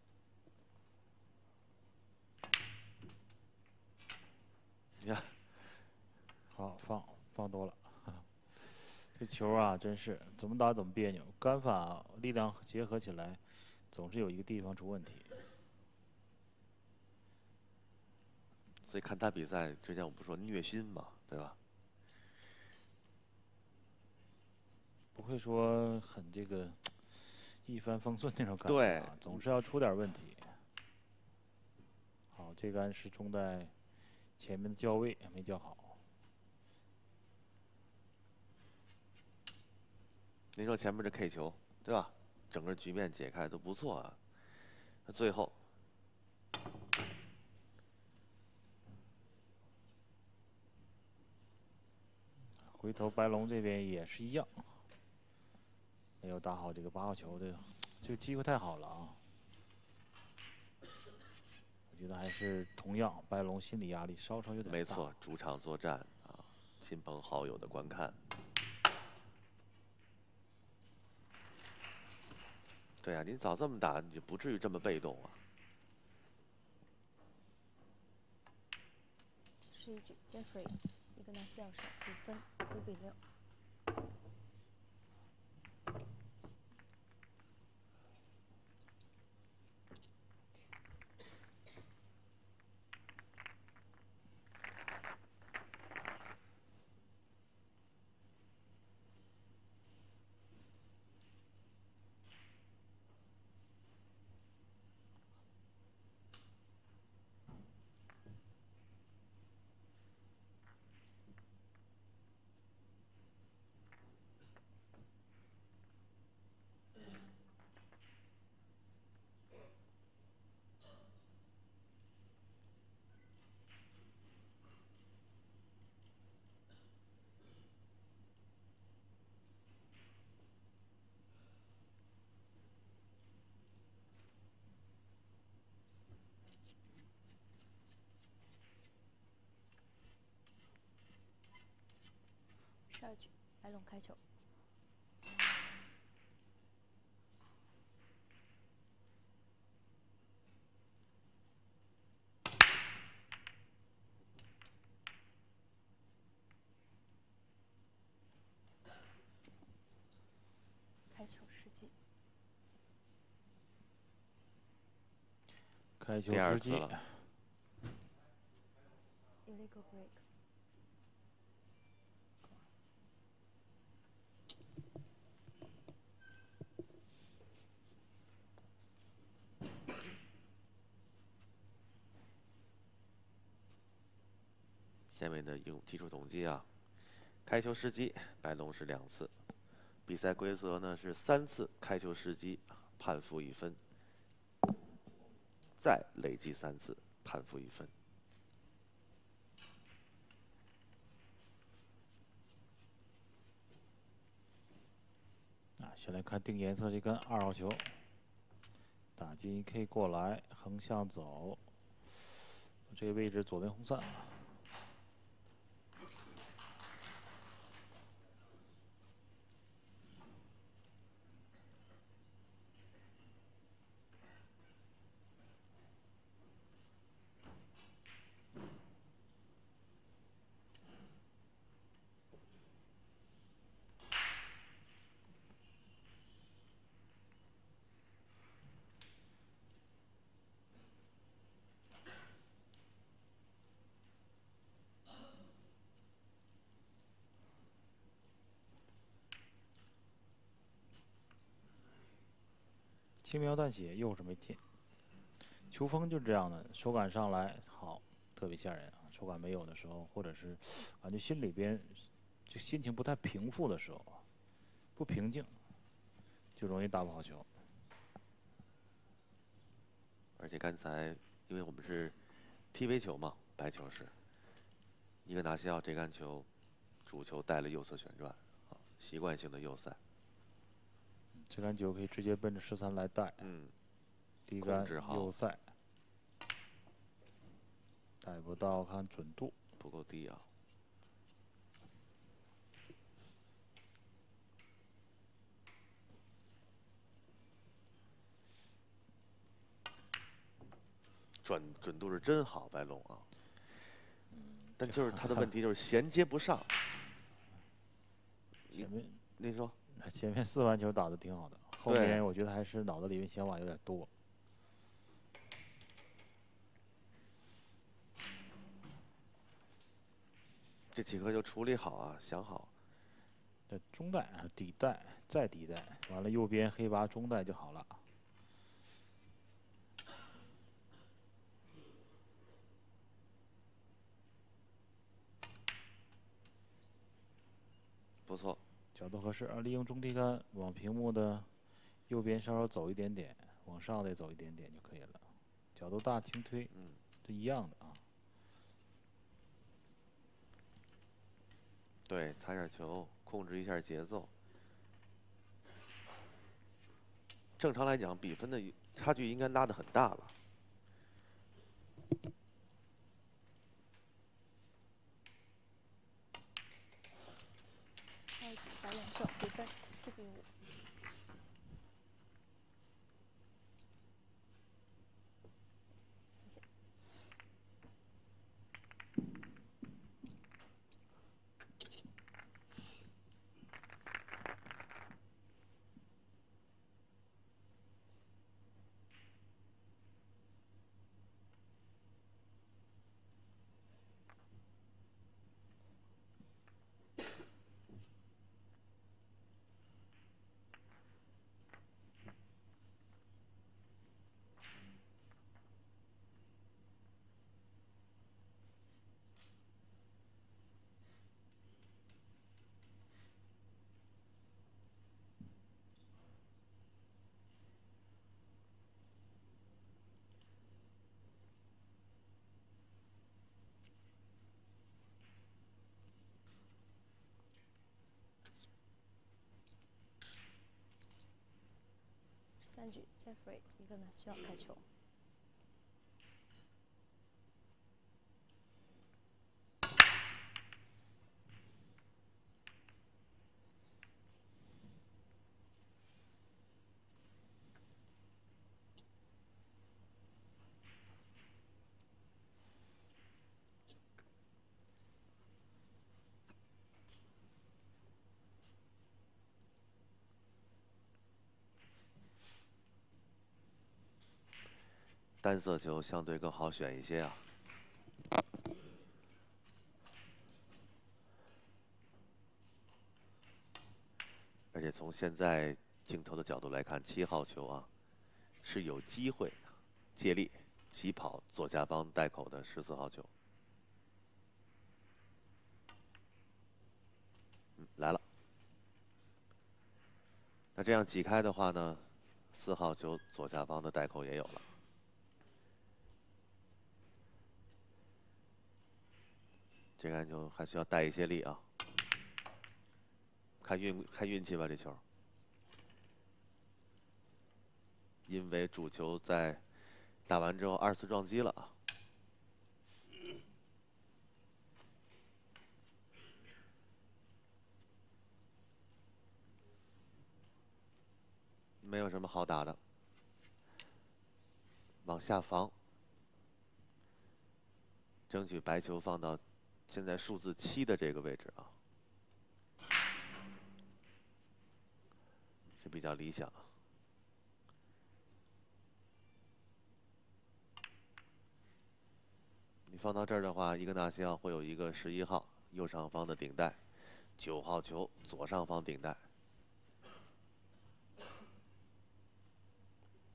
的。你看， 好放放多了。这球啊，真是怎么打怎么别扭，杆法力量结合起来，总是有一个地方出问题。 所以看他比赛之前，我不说虐心嘛，对吧？ 不会说很这个一帆风顺那种感觉、 对啊，总是要出点问题。好，这杆是中在前面的校位没校好。 您说前面这 K 球，对吧？整个局面解开都不错啊。那最后， 回头白龙这边也是一样，没有打好这个八号球的，这个机会太好了啊！我觉得还是同样，白龙心理压力稍稍有点大。 没错，主场作战啊，亲朋好友的观看。对啊，你早这么打，你就不至于这么被动啊。 十一局 ，Jeffrey，伊格纳西奥胜，比分五比六。十二局，白龙开球。开球时机。 开球第二时机。 次了。 Illegal break。 下面的用技术统计啊，开球时机，白龙是两次。比赛规则呢是三次开球时机判负一分，再累计三次判负一分。 啊，先来看定颜色这根二号球，打进 K 过来，横向走，这个位置左边红三。 轻描淡写，又是没进。球风就是这样的，手感上来好，特别吓人啊。手感没有的时候，或者是感觉心里边就心情不太平复的时候，不平静，就容易打不好球。 而且刚才因为我们是踢飞球嘛，白球是伊格纳西奥这杆球主球带了右侧旋转，啊，习惯性的右塞。 这杆球可以直接奔着十三来带。 嗯， 第一杆控制好右塞，带不到，看准度不够低啊。准准度是真好，白龙啊。但就是他的问题就是衔接不上。 前面您说？ 前面四弯球打得挺好的，后面我觉得还是脑子里面想法有点多。 这几颗就处理好啊，想好。 这中带、底带再底带，完了右边黑八中带就好了。 不错， 角度合适啊！利用中低杆往屏幕的右边稍稍走一点点，往上再走一点点就可以了。角度大轻推， 嗯， 这一样的啊。 对，踩点球，控制一下节奏。正常来讲，比分的差距应该拉得很大了。 下一局白龙胜，比分七比五。谢谢。三局 ，Jeffrey 一个呢需要开球。 单色球相对更好选一些啊。而且从现在镜头的角度来看，七号球啊是有机会借力起跑左下方带口的十四号球。嗯，来了。那这样挤开的话呢，四号球左下方的带口也有了。这杆球还需要带一些力啊，看运看运气吧，这球。因为主球在打完之后二次撞击了啊。没有什么好打的，往下防，争取白球放到现在数字七的这个位置啊，是比较理想。你放到这儿的话，伊格纳西奥会有一个十一号右上方的顶带，九号球左上方顶带。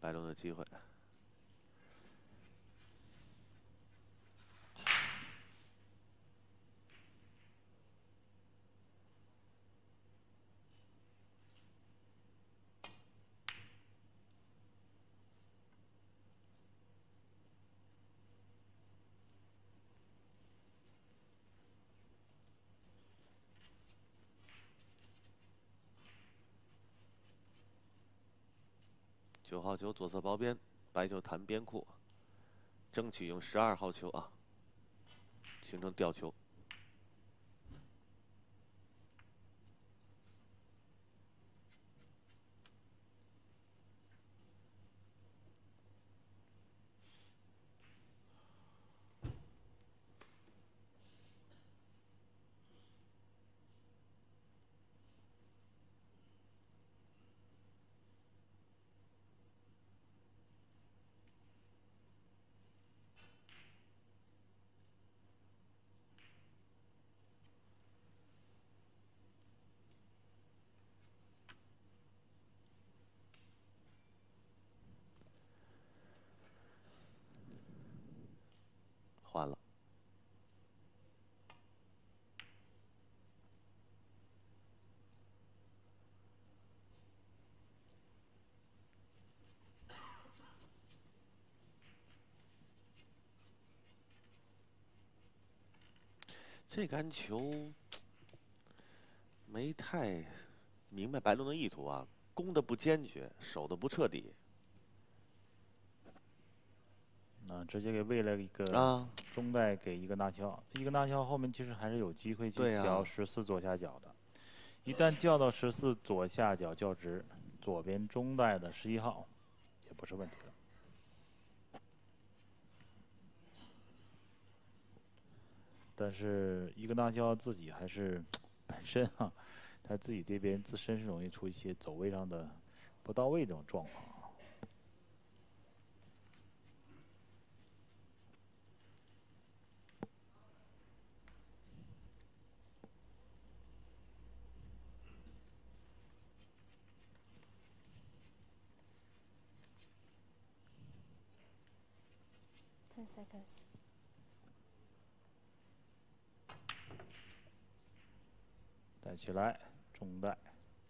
白龙的机会。九号球左侧包边，白球弹边库，争取用十二号球啊，形成吊球。换了。这杆球没太明白白龙的意图啊，攻的不坚决，守的不彻底。 啊，直接给喂了一个啊， 中带给一个纳乔，一个纳乔后面其实还是有机会去对啊调十四左下角的。一旦叫到十四左下角较直，左边中带的十一号也不是问题了。但是一个纳乔自己还是本身啊，他自己这边自身是容易出一些走位上的不到位这种状况。 ten seconds。 带起来，中带。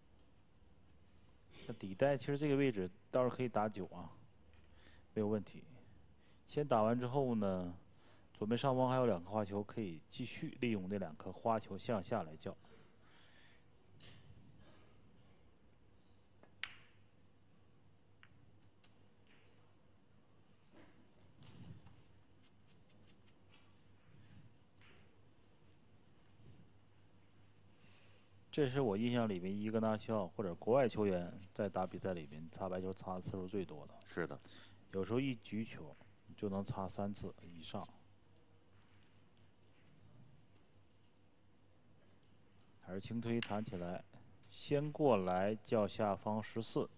那底带其实这个位置倒是可以打九啊，没有问题。先打完之后呢，左边上方还有两颗花球，可以继续利用那两颗花球向下来叫。这是我印象里面伊格纳西奥或者国外球员在打比赛里面擦白球擦的次数最多的。 是的， 有时候一局球就能擦三次以上。还是轻推弹起来，先过来叫下方十四。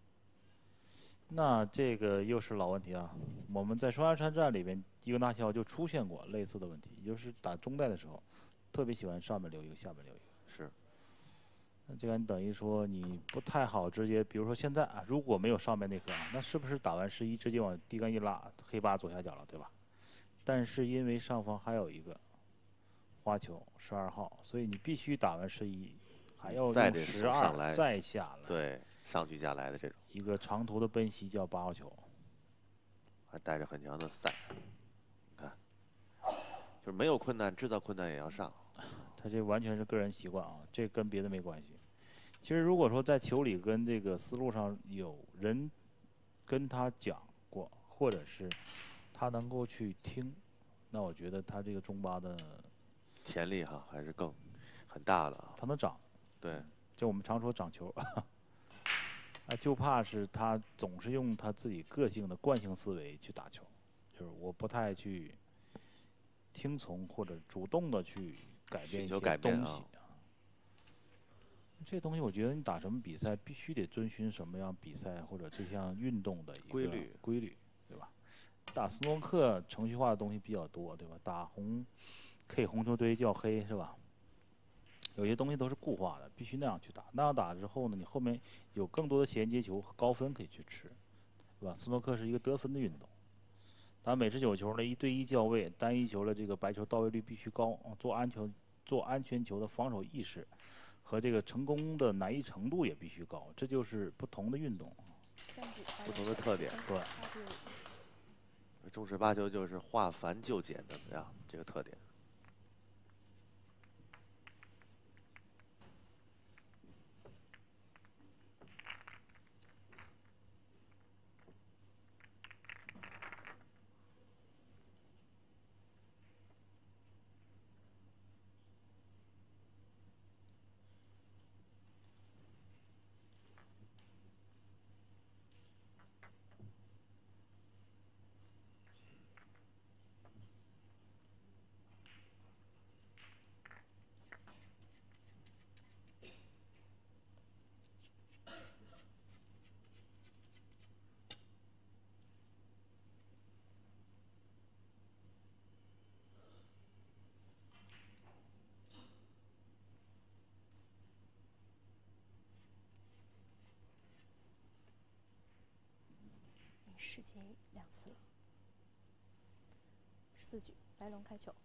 那这个又是老问题啊！我们在双鸭川站里面，伊格纳西奥就出现过类似的问题，也就是打中带的时候，特别喜欢上面留一个，下面留一个。 是。 那这个你等于说你不太好直接，比如说现在啊，如果没有上面那颗啊，那是不是打完十一直接往地杆一拉，黑八左下角了，对吧？但是因为上方还有一个花球十二号，所以你必须打完十一，还要用十二再下来。 对，上去下来的这种。 一个长途的奔袭叫八号球， 还带着很强的赛，看，就是没有困难，制造困难也要上。 他这完全是个人习惯啊，这跟别的没关系。其实如果说在球里跟这个思路上有人跟他讲过，或者是他能够去听，那我觉得他这个中巴的潜力哈还是更很大的啊。 他能长， 对， 就我们常说长球，啊，就怕是他总是用他自己个性的惯性思维去打球，就是我不太去听从或者主动的去改变一些东西啊。这东西我觉得你打什么比赛，必须得遵循什么样比赛或者这项运动的一个规律， 规律，对吧？打斯诺克程序化的东西比较多，对吧？打红 K 红球堆叫黑，是吧？有些东西都是固化的，必须那样去打。那样打之后呢，你后面有更多的衔接球和高分可以去吃。 对吧？斯诺克是一个得分的运动。打美式九球的一对一校位，单一球的这个白球到位率必须高，做安全做安全球的防守意识和这个成功的难易程度也必须高，这就是不同的运动， 不同的特点。 对。 中式八球就是化繁就简的呀，这个特点。 世界两次了。四局，白龙开球。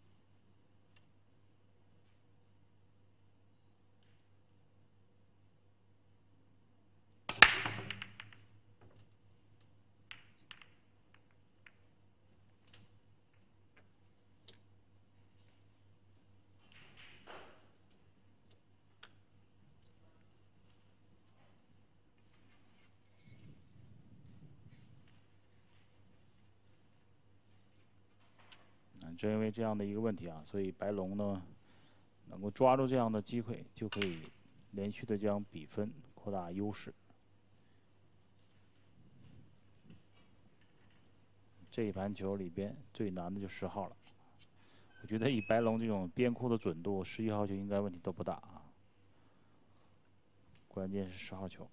正因为这样的一个问题啊，所以白龙呢能够抓住这样的机会，就可以连续的将比分扩大优势。这一盘球里边最难的就十号了，我觉得以白龙这种边库的准度，十一号球应该问题都不大啊。关键是十号球。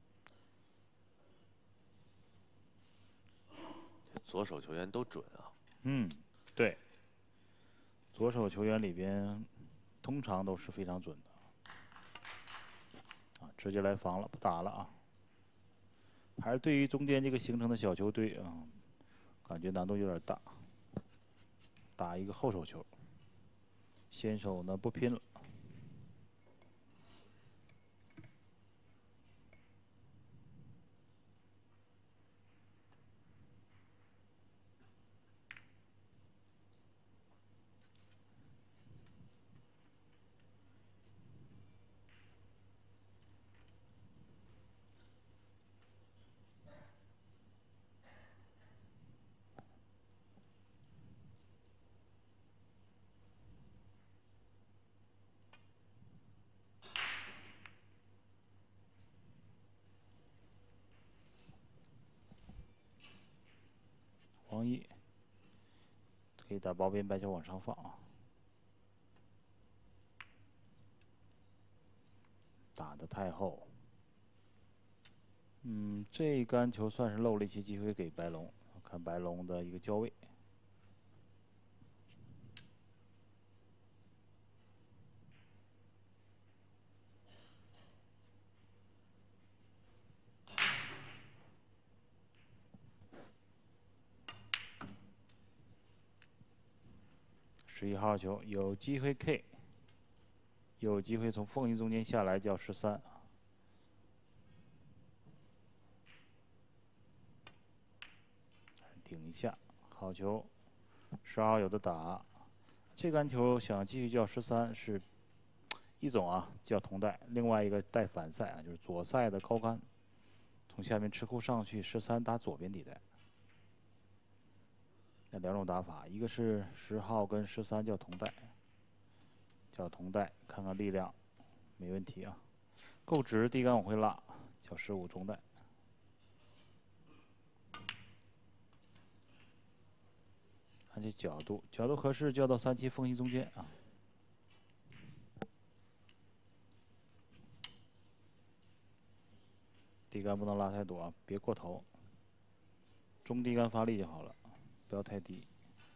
左手球员都准啊。 嗯，对。左手球员里边，通常都是非常准的。啊，直接来防了，不打了啊。还是对于中间这个形成的小球队啊，感觉难度有点大。打一个后手球，先手呢不拼了。黄一可以打包边白球往上放啊，打得太后。嗯，这一杆球算是漏了一些机会给白龙，看白龙的一个交位。十一号球有机会 K， 有机会从缝隙中间下来叫十三。顶一下，好球，十二号有的打。这杆球想继续叫十三是一种啊叫同带，另外一个带反塞啊，就是左塞的高杆，从下面吃库上去，十三打左边底带。那两种打法，一个是十号跟十三叫同带，叫同带，看看力量，没问题啊，够直，地杆往回拉，叫十五中带。看这角度，角度合适，叫到三七缝隙中间啊。地杆不能拉太多啊，别过头，中地杆发力就好了。不要太低，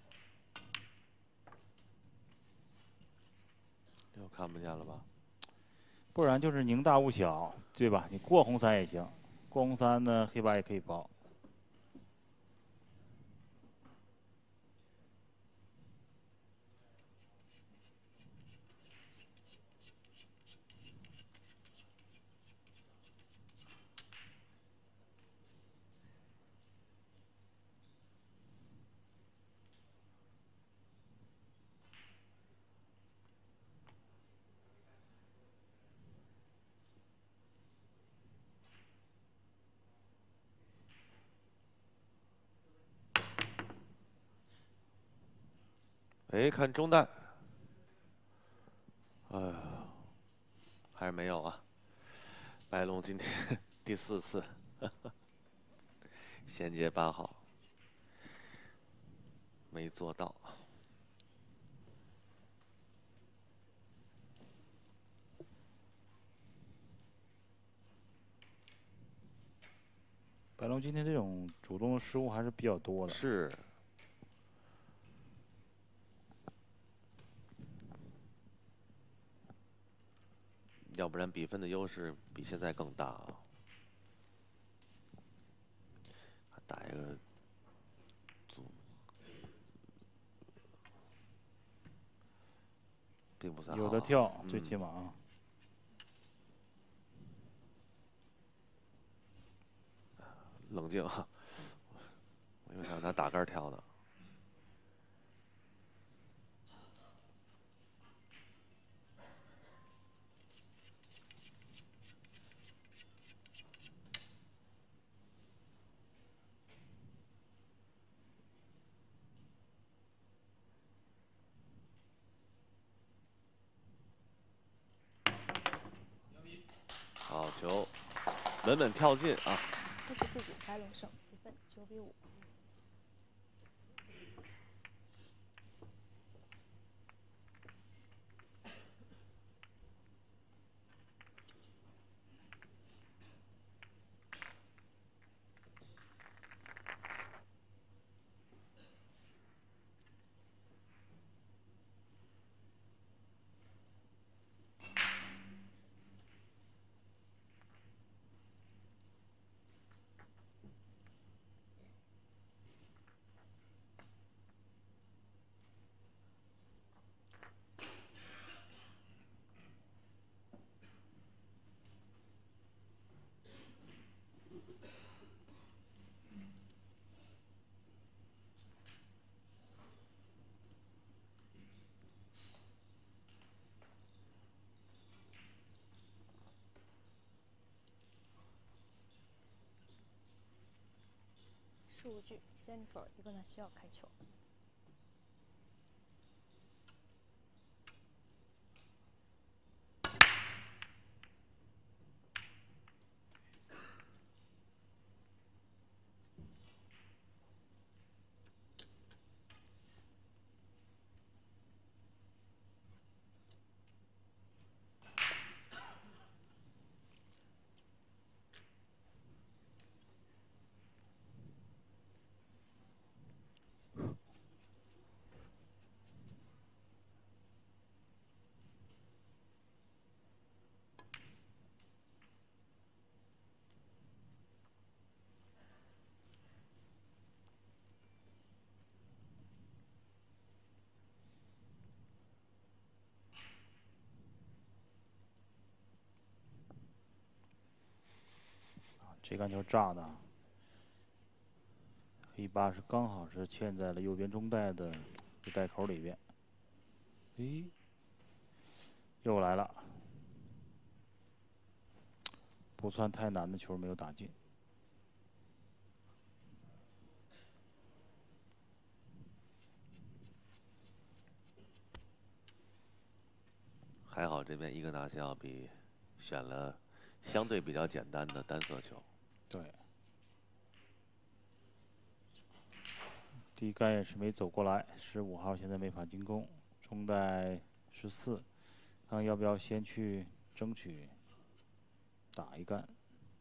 又看不见了吧？ 不然就是宁大勿小，对吧？你过红三也行，过红三呢，黑白也可以包。 哎，看中弹，哎呀，还是没有啊。白龙今天第四次衔接八号，没做到。 白龙今天这种主动失误还是比较多的。 是。要不然比分的优势比现在更大啊！打一个组，并不算好。 有的跳， 嗯、 最起码啊。 冷静啊！我以为想拿打杆跳呢。好球，稳稳跳进啊！ 第十四局，白龙胜，一分，九比五。十五局 ，Jennifer 伊格纳西奥开球。 这杆球炸的，黑八是刚好是嵌在了右边中带的带口里边。诶，又来了，不算太难的球没有打进。 还好这边伊格纳西奥比选了相对比较简单的单色球。 对。第一杆也是没走过来，十五号现在没法进攻，中带十四，看要不要先去争取打一杆。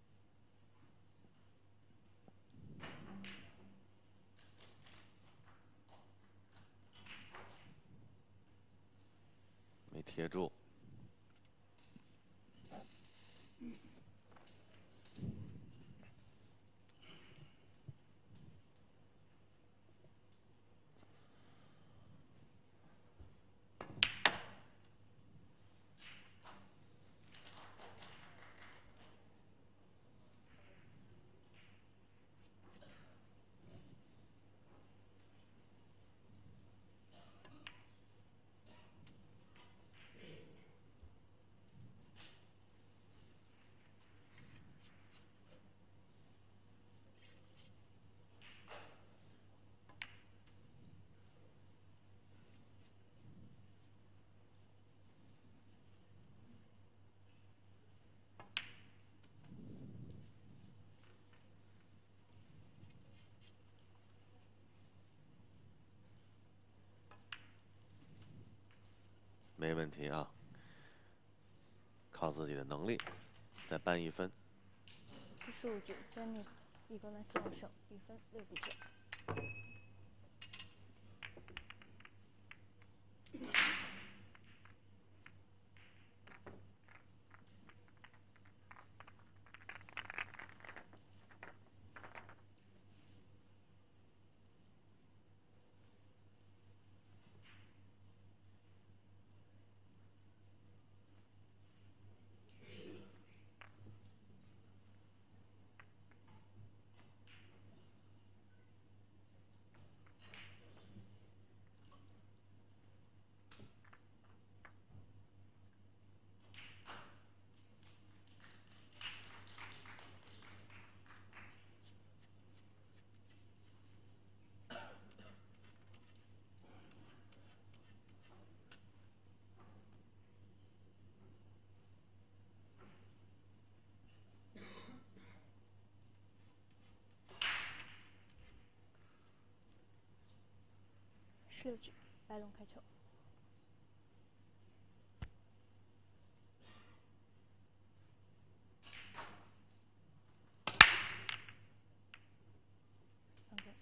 没贴住。 没问题啊，靠自己的能力，再扳一分。 第十五局，詹妮伊格纳西奥胜，比分六比九。十六局，白龙开球。放正。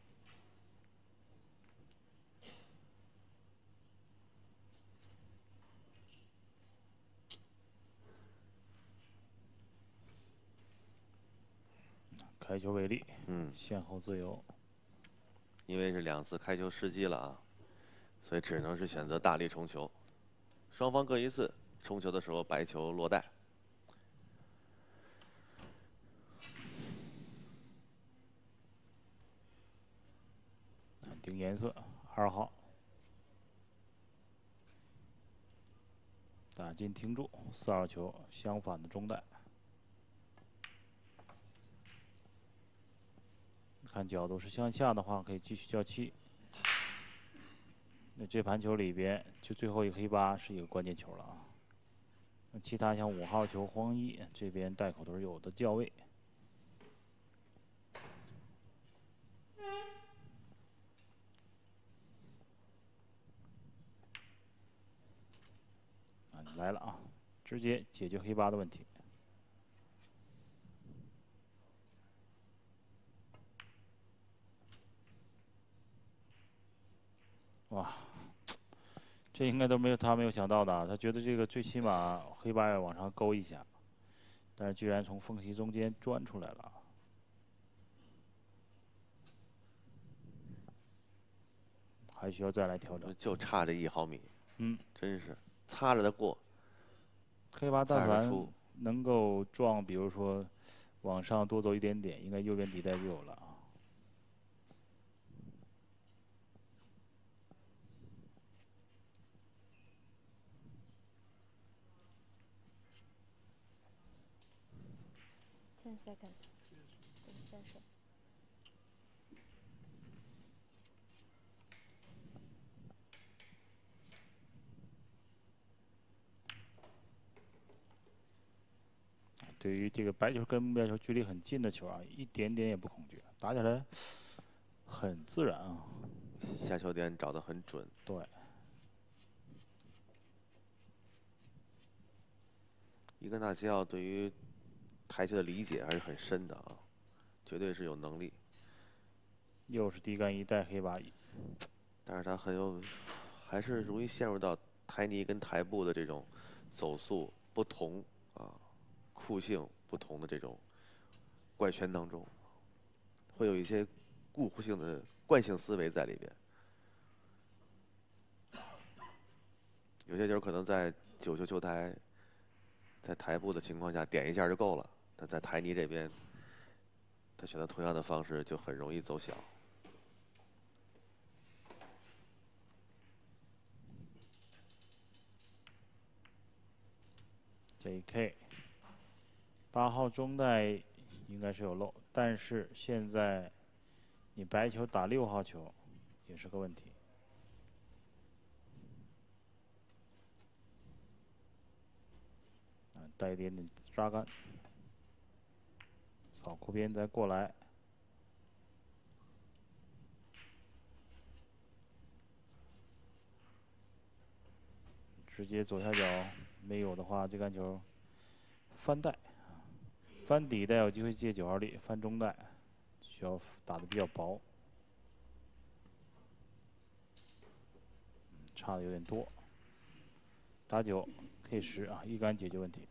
开球违例， 嗯， 先后自由。 因为是两次开球失机了啊，所以只能是选择大力冲球。双方各一次，冲球的时候白球落袋。 定颜色，二号。打进停住，四号球相反的中袋。看角度是向下的话，可以继续叫七。那这盘球里边，就最后一个黑八是一个关键球了啊。那其他像五号球黄一这边袋口都是有的叫位。啊，来了啊，直接解决黑八的问题。哇，这应该都没有他没有想到的，他觉得这个最起码黑八要往上勾一下，但是居然从缝隙中间钻出来了。还需要再来调整， 就差这一毫米， 嗯， 真是擦着的过。 黑八但凡能够撞，比如说往上多走一点点，应该右边底袋就有了啊。 ten seconds extension。 对于这个白球跟目标球距离很近的球啊，一点点也不恐惧，打起来很自然啊。 下球点找得很准。 对。 伊格纳西奥对于台球的理解还是很深的啊，绝对是有能力。 又是低杆一带黑八一， 但是他很有，还是容易陷入到台泥跟台步的这种走速不同啊。酷性不同的这种怪圈当中，会有一些固性的惯性思维在里边。有些球可能在九球球台，在台步的情况下点一下就够了，但在台泥这边，他选择同样的方式就很容易走小。 J K。八号中袋应该是有漏，但是现在你白球打六号球也是个问题。啊，带一点点扎杆，扫库边再过来， 直接左下角没有的话，这杆球翻带，翻底带有机会借九号力，翻中带需要打的比较薄，差的有点多。打九 K 十啊，一杆解决问题。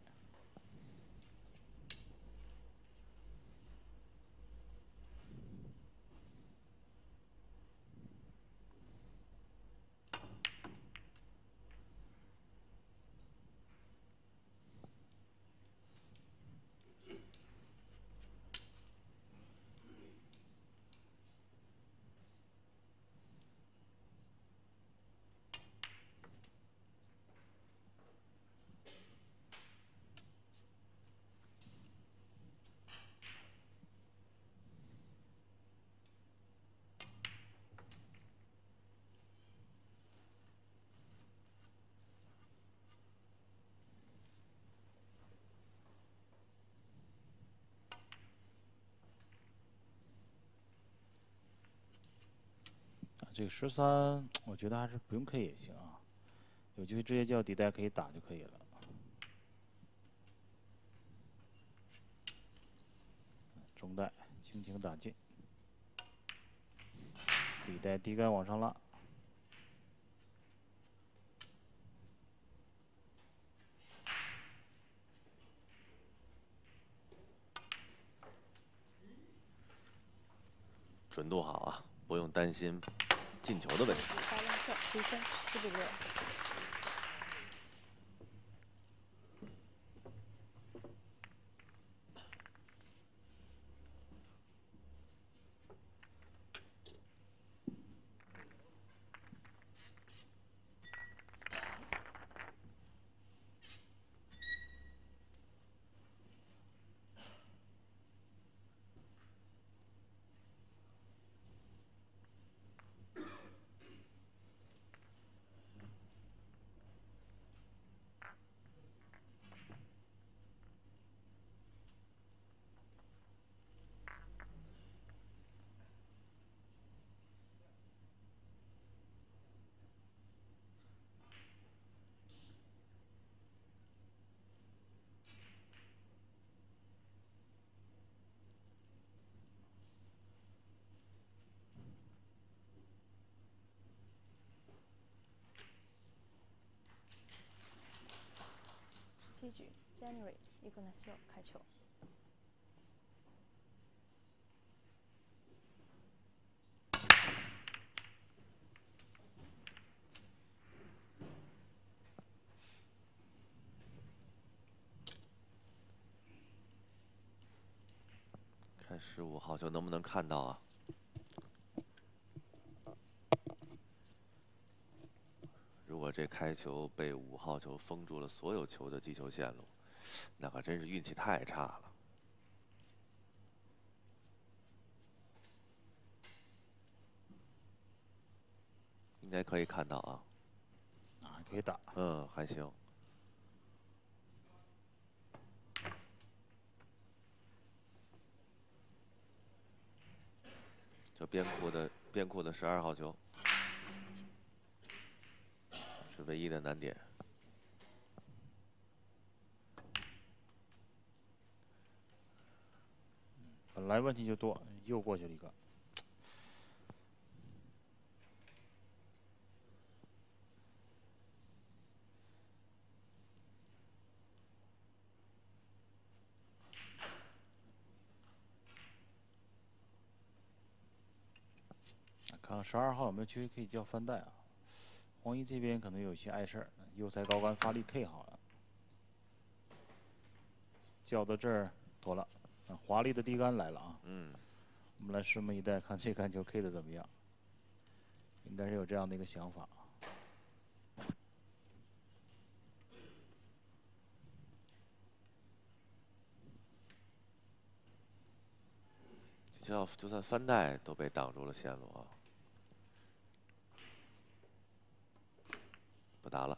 这个十三，我觉得还是不用 K 也行啊，有机会直接叫底带可以打就可以了。中带轻轻打进，底带低杆往上拉。 准度好啊，不用担心进球的问题。 八连胜，比分十比六。十七局 ，January 伊格纳西奥开球。 看十五号球能不能看到啊？如果这开球被五号球封住了所有球的击球线路，那可真是运气太差了。应该可以看到啊。 啊，可以打。 嗯，还行。就边库的边库的十二号球，是唯一的难点。 本来问题就多，又过去了一个。看看十二号有没有机会可以叫翻带啊？黄衣这边可能有些碍事儿，右塞高杆发力 K 好了，叫到这儿妥了。啊，华丽的低杆来了啊！ 嗯， 我们来拭目以待，看这杆球 K 的怎么样。应该是有这样的一个想法。 就要就算翻带都被挡住了线路啊！不打了。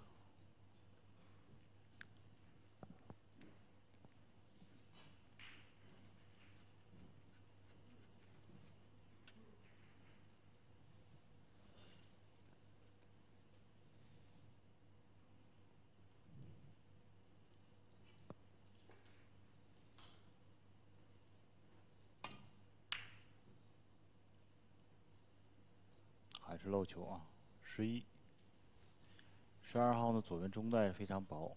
漏球啊，十一。十二号呢，左边中带非常薄。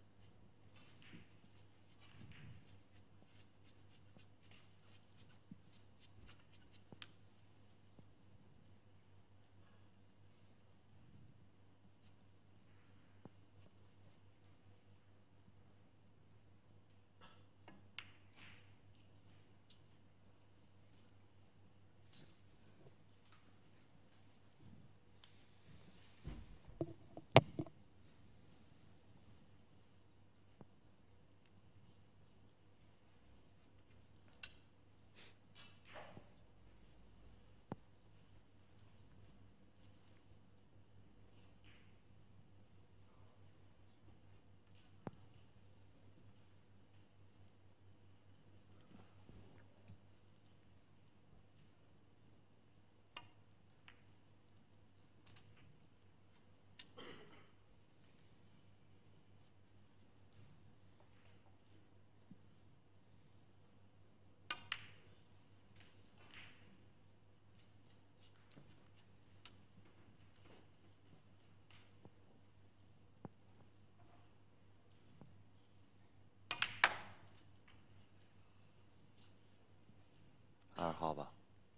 二号吧。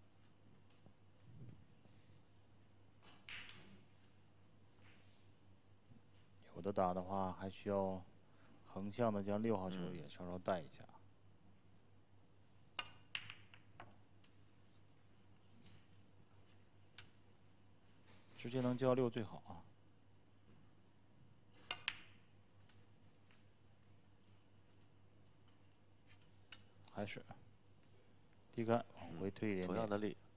有的打的话，还需要横向的将六号球嗯也稍稍带一下。直接能交六最好啊。还是低杆往回推一点点。 同样的力。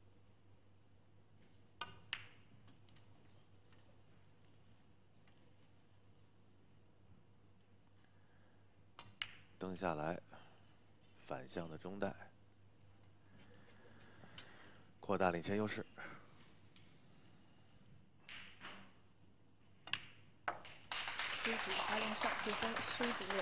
蹬下来，反向的中带，扩大领先优势。 七局白龙上，比分十一比六。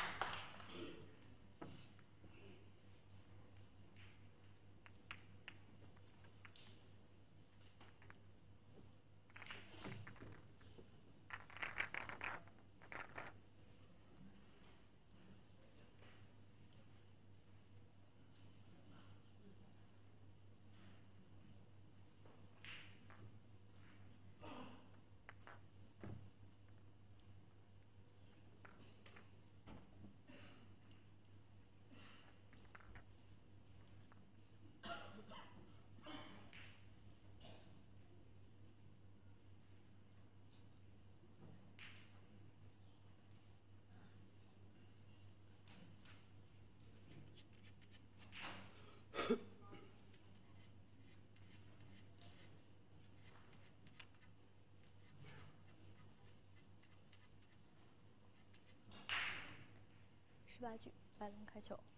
十八局，白龙开球。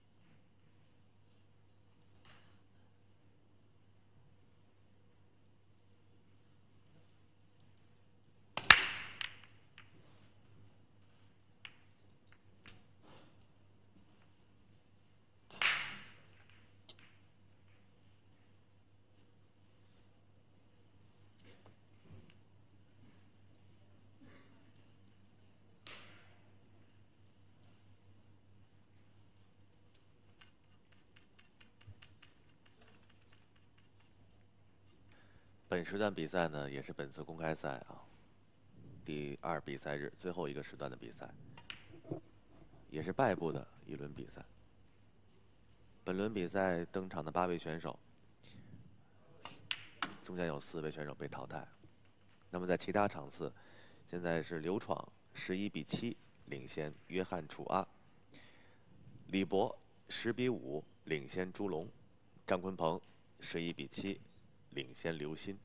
本时段比赛呢，也是本次公开赛啊第二比赛日最后一个时段的比赛，也是败部的一轮比赛。本轮比赛登场的八位选手，中间有四位选手被淘汰。那么在其他场次，现在是刘闯十一比七领先约翰楚阿，李博十比五领先朱龙，张坤鹏十一比七领先刘鑫。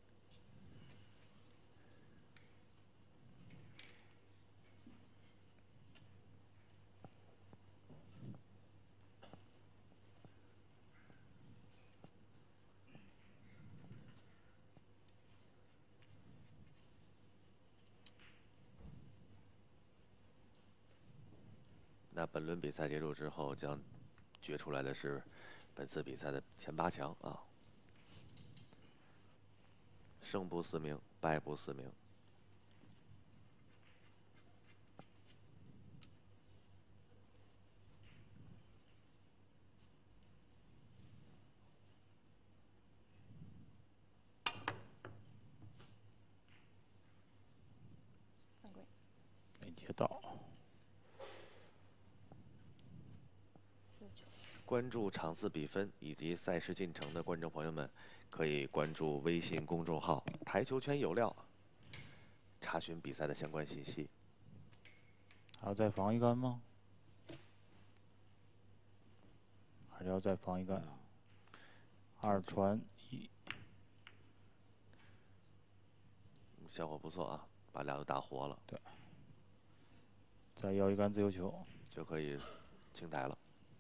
那本轮比赛结束之后，将决出来的是本次比赛的前八强啊。 胜不四名，败不四名。 犯规。 没接到。 自由球。 关注场次比分以及赛事进程的观众朋友们，可以关注微信公众号“台球圈有料”，查询比赛的相关信息。 还要再防一杆吗？还是要再防一杆？ 嗯、 二传一， 效果不错啊，把俩都打活了。 对。再要一杆自由球， 就可以清台了。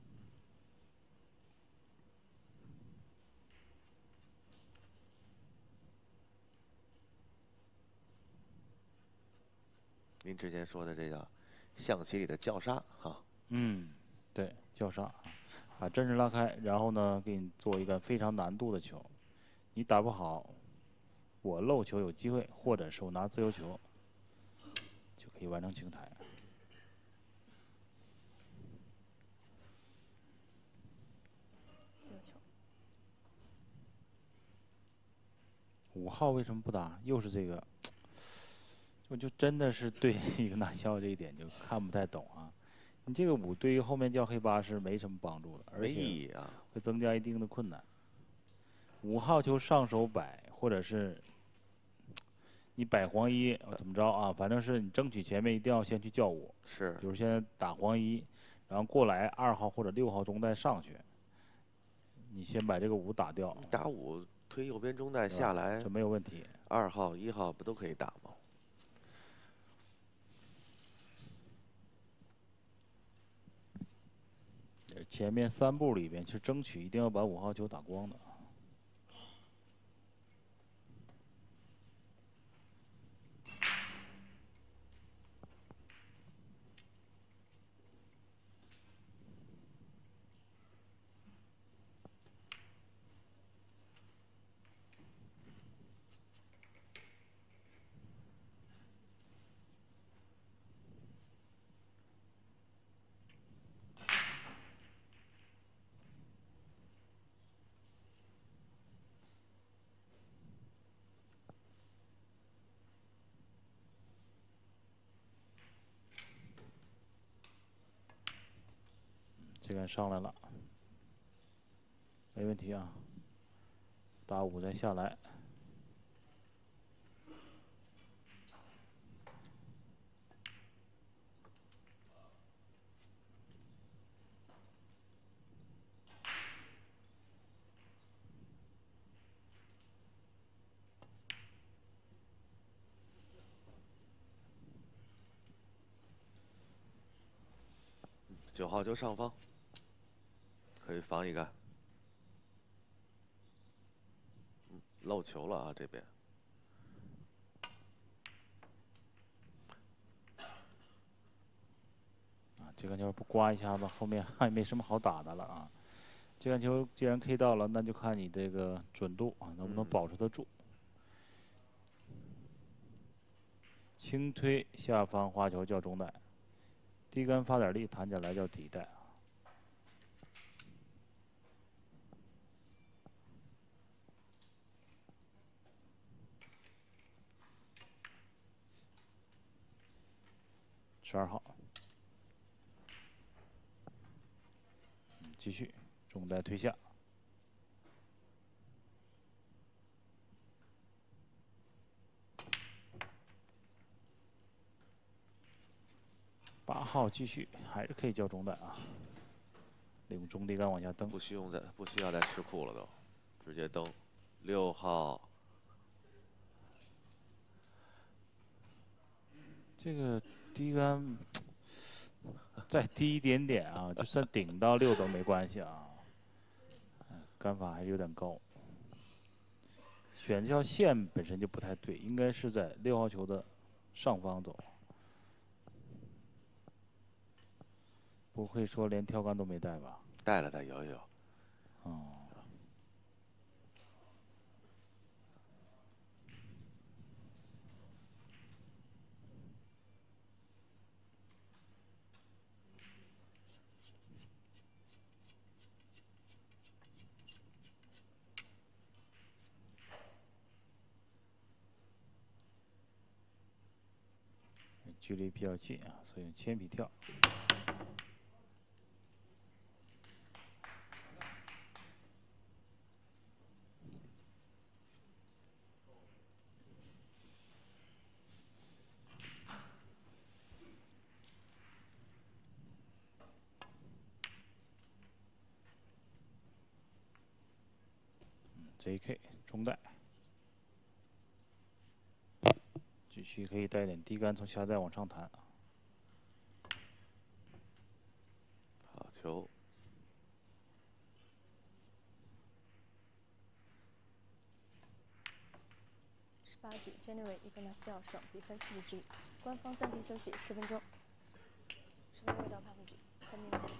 您之前说的这叫象棋里的叫杀哈。 嗯，对，叫杀，把阵势拉开，然后呢，给你做一个非常难度的球，你打不好，我漏球有机会，或者是我拿自由球，就可以完成清台。 自由球。 五号为什么不打？又是这个。我就真的是对伊格纳西奥这一点就看不太懂啊！你这个五对于后面叫黑八是没什么帮助的，而没意义啊， 会增加一定的困难。五号球上手摆，或者是你摆黄一怎么着啊？反正是你争取前面一定要先去叫五， 是。 比如现在打黄一，然后过来二号或者六号中带上去，你先把这个五打掉。 打五推右边中带下来， 这没有问题。 二号、一号不都可以打吗？ 前面三步里边，其实争取一定要把五号球打光的。这杆上来了，没问题啊。打五再下来， 九号球上方，可以防一杆。嗯，漏球了啊，这边。 啊，这杆球不刮一下子，后面还没什么好打的了啊。这杆球既然 K 到了，那就看你这个准度啊，能不能保持得住。嗯、轻推下方花球叫中带，低杆发点力弹起来叫底带啊。十二号，嗯，继续中带推下。八号继续，还是可以叫中带啊，利用中低杆往下蹬。 不需用再不需要再吃库了都，直接蹬。六号。 这个低杆再低一点点啊，就算顶到六都没关系啊。杆法还是有点高。选这条线本身就不太对，应该是在六号球的上方走。不会说连跳杆都没带吧？ 带了带，有有。 哦。 距离比较近啊，所以用铅笔跳。J K 中带，继续可以带点低杆从下带往上弹。 好球。 十八局 ，January 伊格纳西奥胜，比分七比十一。官方暂停休息十分钟。十分钟到判负局 ，ten minutes。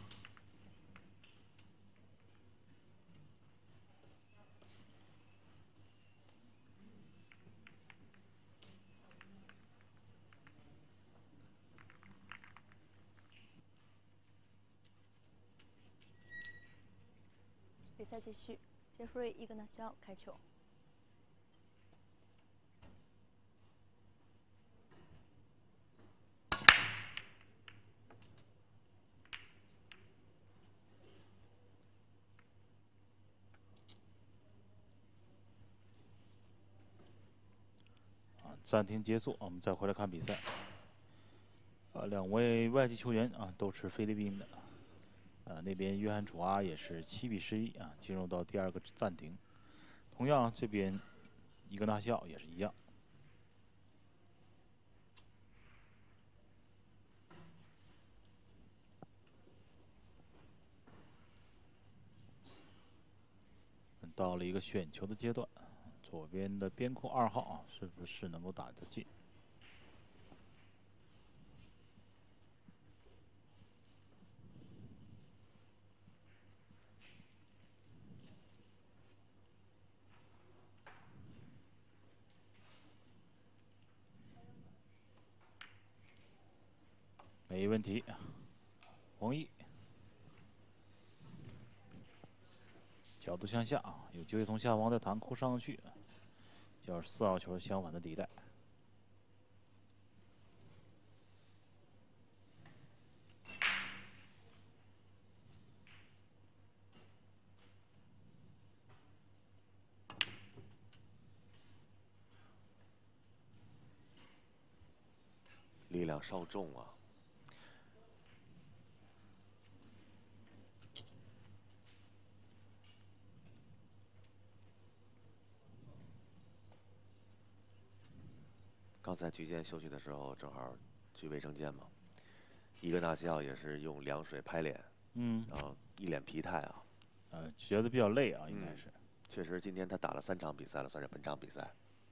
比赛继续，杰弗瑞·伊格纳西奥开球。 啊，暂停结束，我们再回来看比赛。啊，两位外籍球员啊都是菲律宾的。 呃，那边约翰楚阿也是七比十一啊，进入到第二个暂停。同样，这边伊格纳西奥也是一样。到了一个选球的阶段，左边的边控二号啊，是不是能够打得进？ 没问题，黄奕，角度向下啊，有机会从下方再弹扣上去，叫四号球相反的底带。 力量稍重啊。 刚才局间休息的时候，正好去卫生间嘛。伊格纳西奥也是用凉水拍脸， 嗯， 然后一脸疲态啊。 呃，觉得比较累啊，应该是。 嗯、确实，今天他打了三场比赛了，算是本场比赛。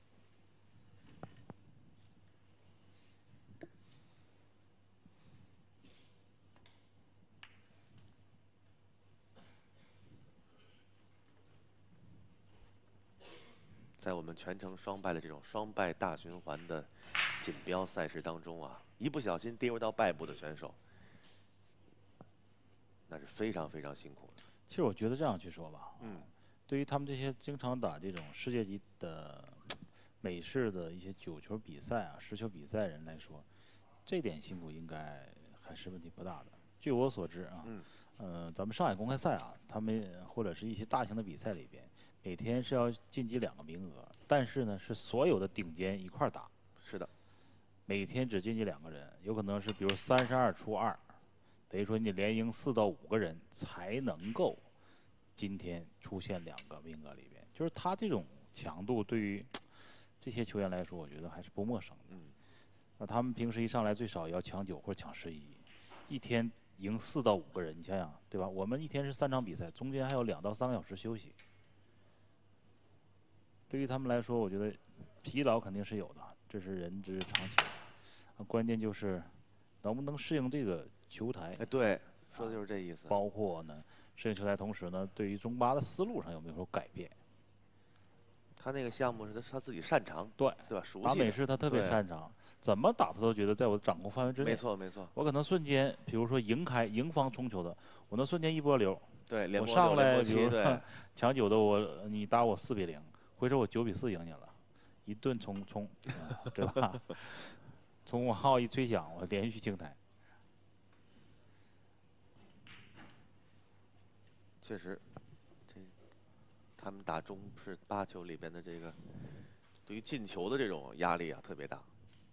在我们全程双败的这种双败大循环的锦标赛事当中啊，一不小心跌入到败部的选手，那是非常非常辛苦的。 其实我觉得这样去说吧， 嗯， 对于他们这些经常打这种世界级的美式的一些九球比赛啊、十球比赛人来说，这点辛苦应该还是问题不大的。据我所知啊， 嗯， 呃，咱们上海公开赛啊，他们或者是一些大型的比赛里边。 每天是要晋级两个名额，但是呢，是所有的顶尖一块儿打。 是的， 每天只晋级两个人，有可能是比如三十二出二，等于说你连赢四到五个人才能够今天出现两个名额里边。就是他这种强度对于这些球员来说，我觉得还是不陌生的。 嗯， 那他们平时一上来最少也要抢九或者抢十一，一天赢四到五个人，你想想对吧？我们一天是三场比赛，中间还有两到三个小时休息。 对于他们来说，我觉得疲劳肯定是有的，这是人之常情。关键就是能不能适应这个球台。 哎，对，说的就是这意思。 包括呢，适应球台，同时呢，对于中巴的思路上有没有改变？ 他那个项目是他他自己擅长， 对对吧？熟悉打美式他特别擅长，怎么打他都觉得在我的掌控范围之内。 没错没错。 我可能瞬间，比如说赢开赢方冲球的，我能瞬间一波流。 对， 我上来比如抢九的我，你打我四比零。 回头我九比四赢你了，一顿冲冲，嗯、对吧？ 从王浩一吹响，我连续清台。 确实，这他们打中式八球里边的这个，对于进球的这种压力啊特别大。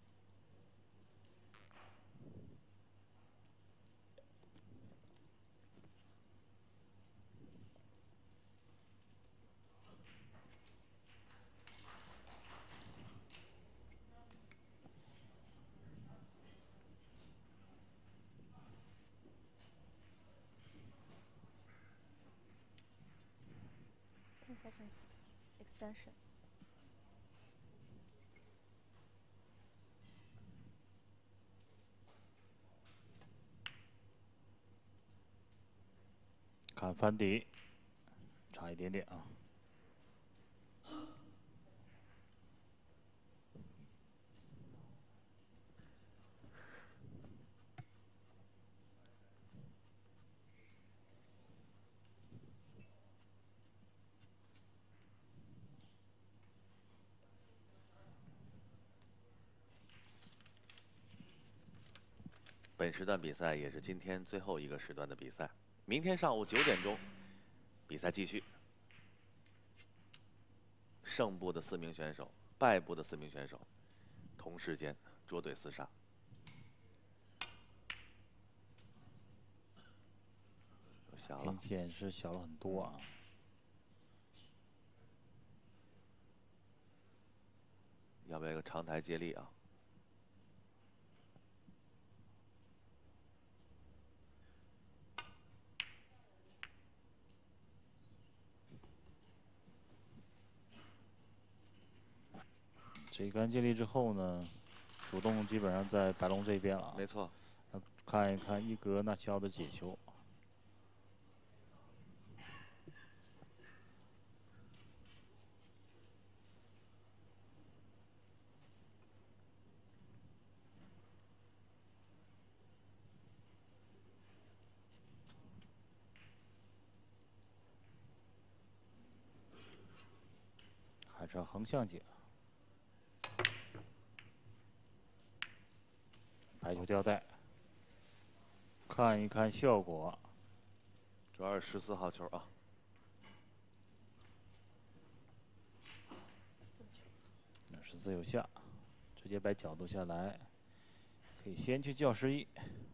ten seconds extension. 看翻底，差一点点啊。 本时段比赛也是今天最后一个时段的比赛，明天上午九点钟，比赛继续。胜部的四名选手，败部的四名选手，同时间捉对厮杀。小了， 明显是小了很多啊。 要不要一个长台接力啊？ 这一杆接力之后呢，主动基本上在白龙这边了。 没错。 看一看伊格纳西奥的解球。还是横向解。白球吊带。看一看效果。 主要是十四号球啊。 十四有下，直接摆角度下来，可以先去叫十一。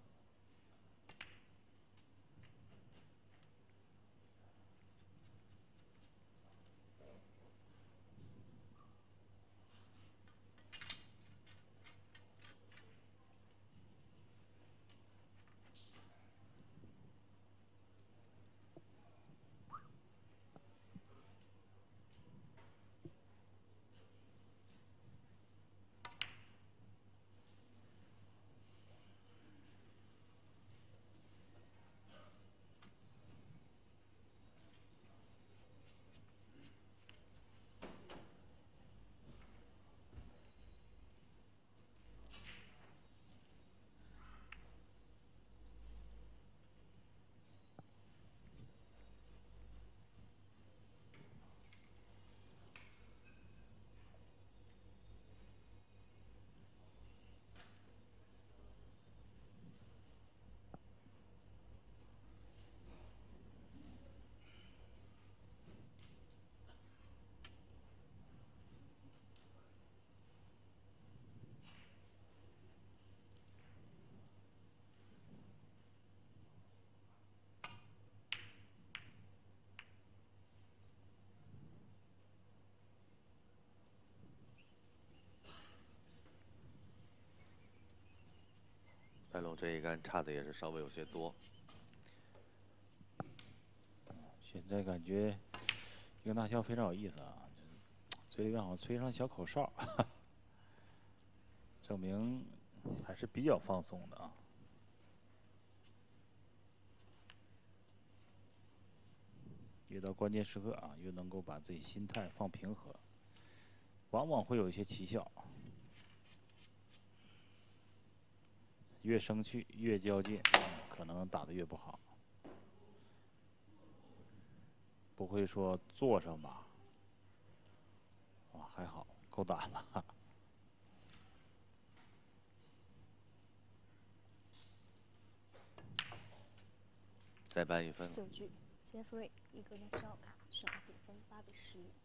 白龙这一杆差的也是稍微有些多。 现在感觉伊格纳西奥非常有意思啊，嘴里边好像吹上小口哨，证明还是比较放松的啊。越到关键时刻啊，越能够把自己心态放平和，往往会有一些奇效。越生气越较劲，可能打得越不好。不会说坐上吧？啊，还好，够打了。 再扳一分。 十九局，杰弗瑞·伊格纳西奥胜，比分八比十一。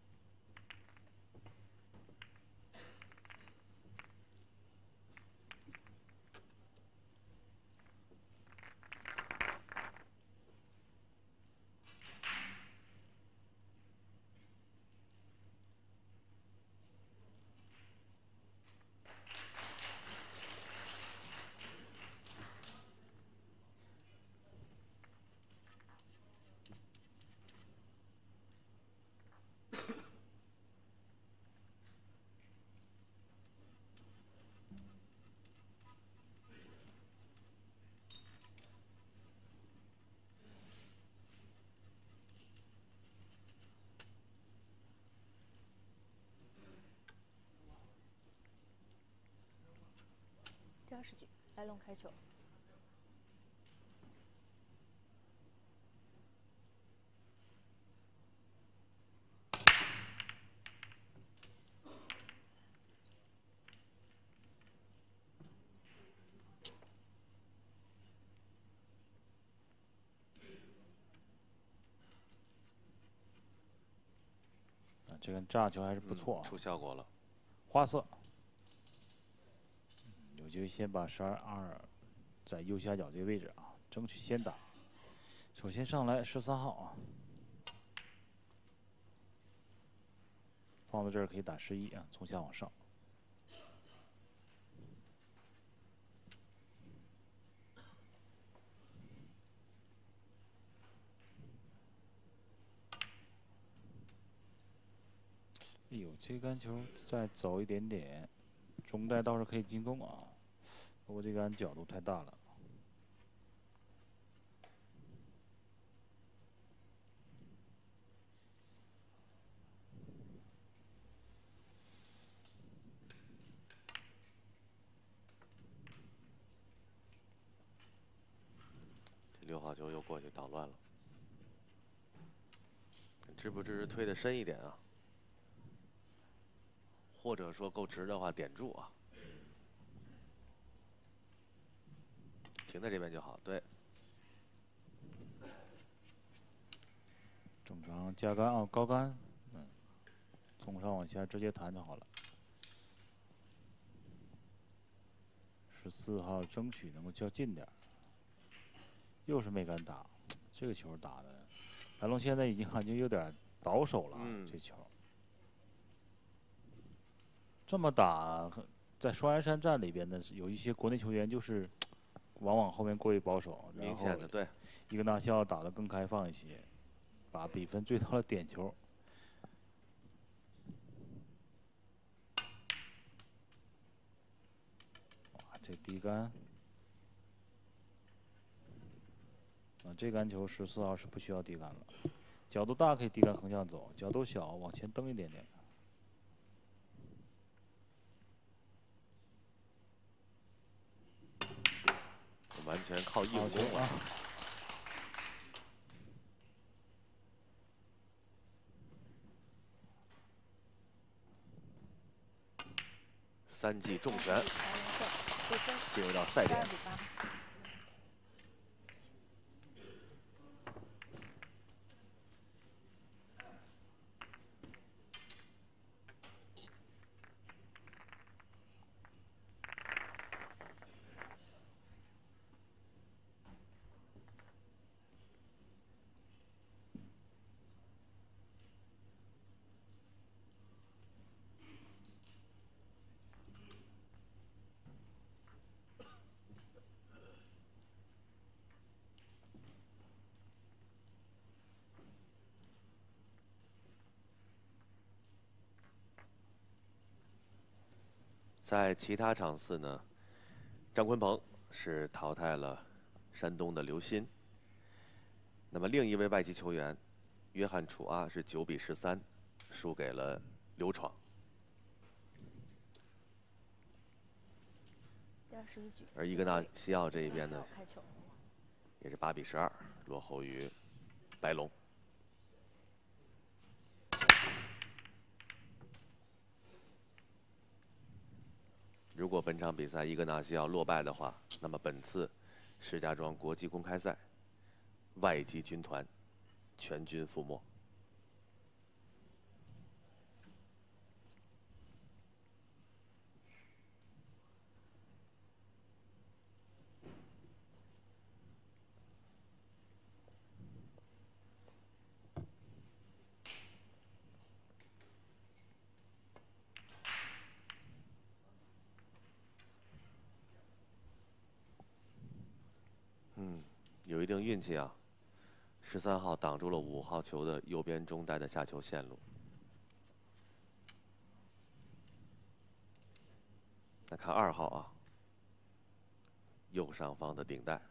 第二十局，白龙开球。 啊，这个炸球还是不错、啊嗯，出效果了。 花色。 有机会先把十二二在右下角这个位置啊，争取先打。首先上来十三号啊，放到这儿可以打十一啊，从下往上。哎呦，这杆球再走一点点，中带倒是可以进攻啊。 不过这杆角度太大了， 这六号球又过去捣乱了，支不支持推的深一点啊？或者说够直的话点住啊？停在这边就好，对。 正常加杆啊，高杆，嗯，从上往下直接弹就好了。十四号争取能够较近点儿，又是没敢打，这个球打的，白龙现在已经感觉有点保守了， 嗯、 这球。这么打，在双鸭山站里边呢，有一些国内球员就是往往后面过于保守， 明显的对， 伊格纳西奥打得更开放一些。 把比分追到了点球。哇，这低杆，啊，这杆球十四号是不需要低杆了，角度大可以低杆横向走，角度小往前蹬一点点。 完全靠硬攻啊！ 三记重拳，进入到赛点。在其他场次呢，张坤鹏是淘汰了山东的刘鑫。那么另一位外籍球员约翰楚阿是九比十三输给了刘闯。而伊格纳西奥这一边呢，也是八比十二落后于白龙。 如果本场比赛伊格纳西奥落败的话，那么本次石家庄国际公开赛外籍军团全军覆没。嗯，有一定运气啊。十三号挡住了五号球的右边中带的下球线路。那看二号啊，右上方的顶带。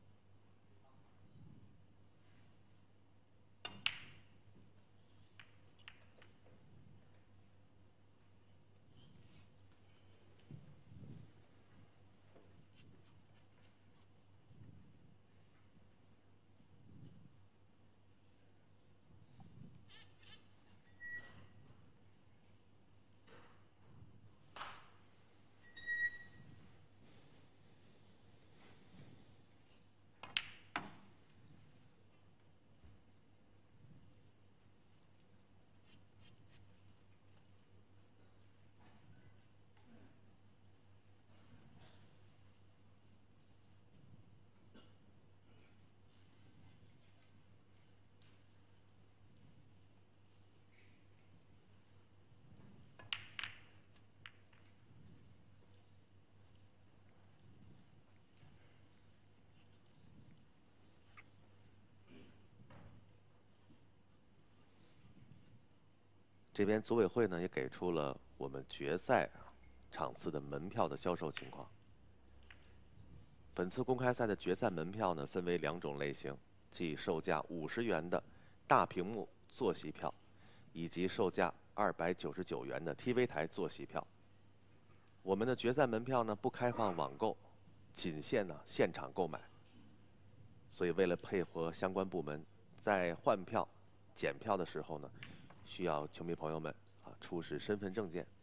这边组委会呢也给出了我们决赛场次的门票的销售情况。本次公开赛的决赛门票呢分为两种类型，即售价五十元的大屏幕坐席票，以及售价二百九十九元的 T V 台坐席票。我们的决赛门票呢不开放网购，仅限呢现场购买。所以为了配合相关部门，在换票、检票的时候呢，需要球迷朋友们啊出示身份证件。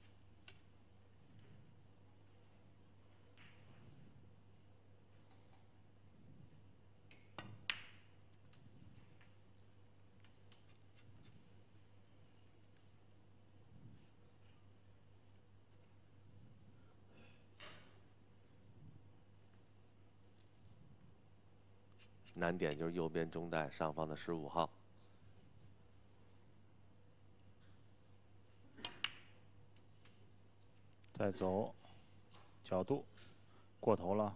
难点就是右边中带上方的十五号。 再走，角度过头了。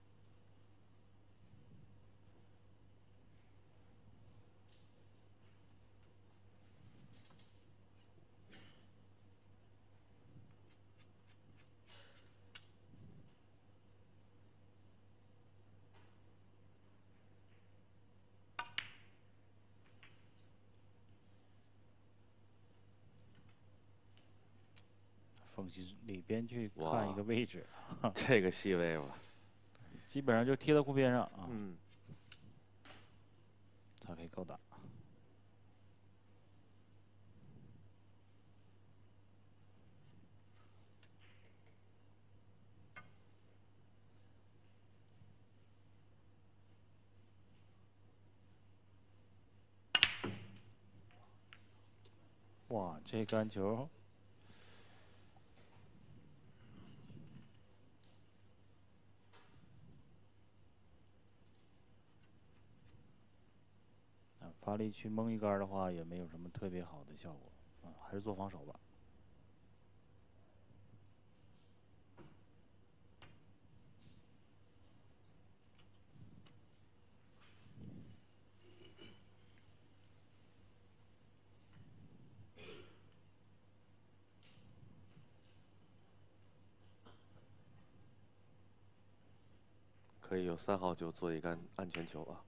缝隙里边去看一个位置， 这个细微吧， 基本上就贴到裤边上啊， 嗯， 才可以够打。哇，这杆球！发力去蒙一杆的话，也没有什么特别好的效果，啊，还是做防守吧。 可以有三号球做一杆安全球啊。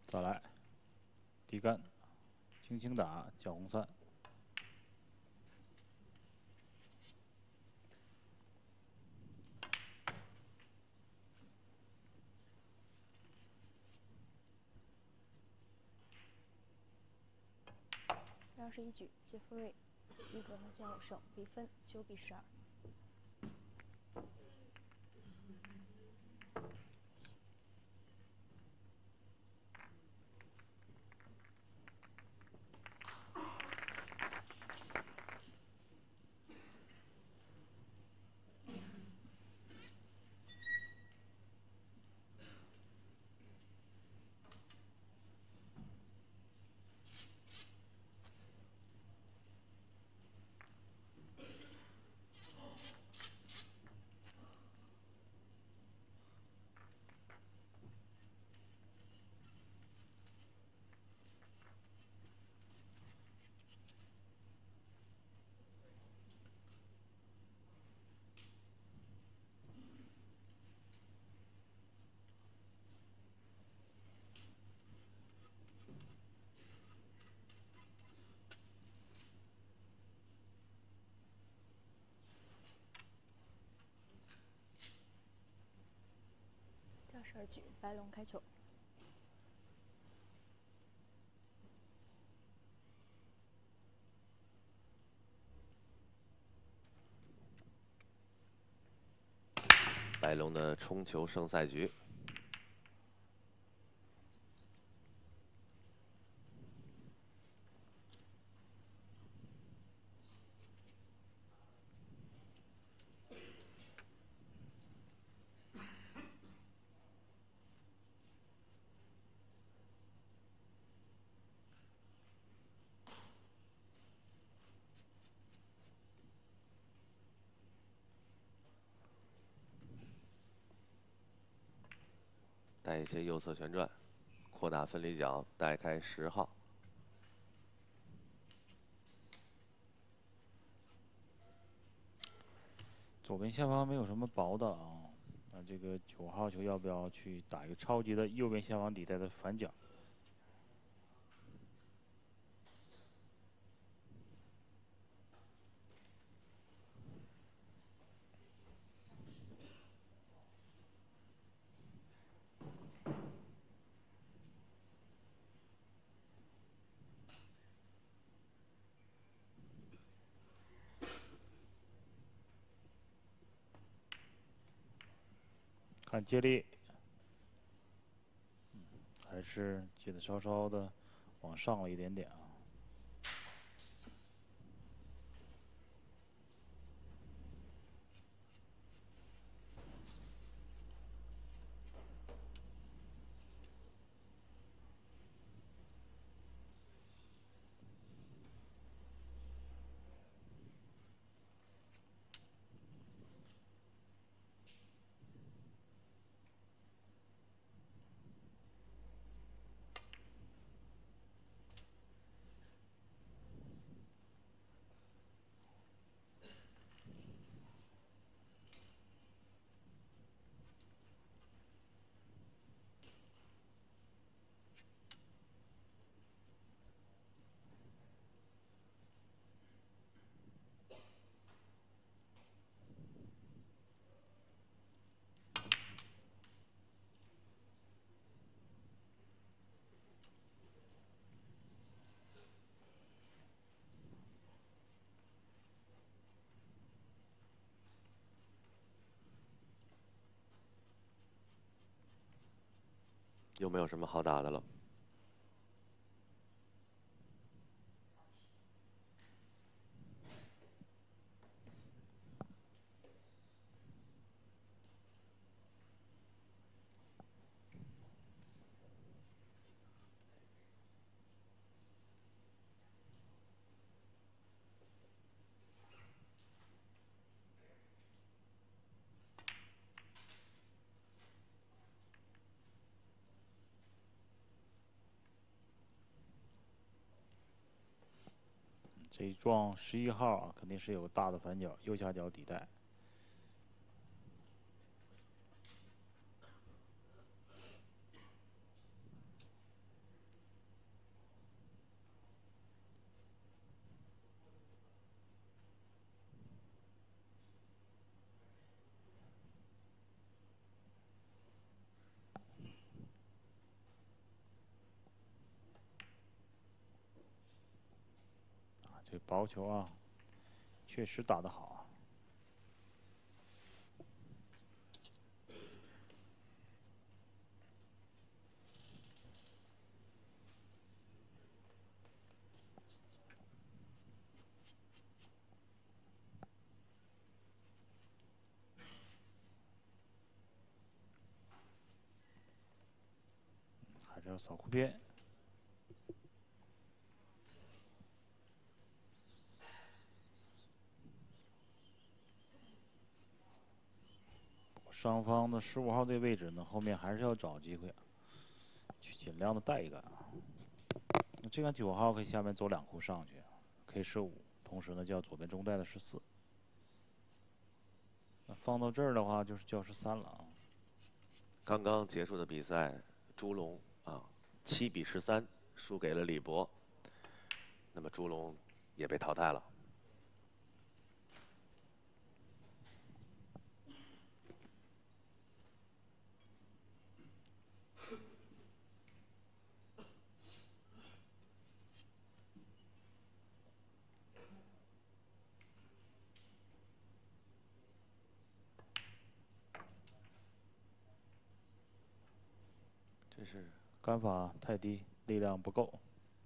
再来，低杆，轻轻打，叫红三。 第二十一局，杰夫瑞伊格纳西奥胜，比分九比十二。第二十二局，白龙开球。 白龙的冲球胜赛局。带一些右侧旋转，扩大分离角，带开十号。 左边下方没有什么薄的啊，那这个九号球要不要去打一个超级的右边下方底带的反角？看接力，还是接的稍稍的往上了一点点啊。 有没有什么好打的了？ 这一撞十一号啊，肯定是有大的反角，右下角底带。 这薄球啊，确实打得好。还是要扫库边。双方的十五号这位置呢，后面还是要找机会，去尽量的带一杆。那这杆九号可以下面走两库上去 ，K 十五，同时呢叫左边中带的十四。那放到这儿的话就是叫十三了啊。 刚刚结束的比赛，朱龙啊七比十三输给了李博，那么朱龙也被淘汰了。这是杆法太低，力量不够。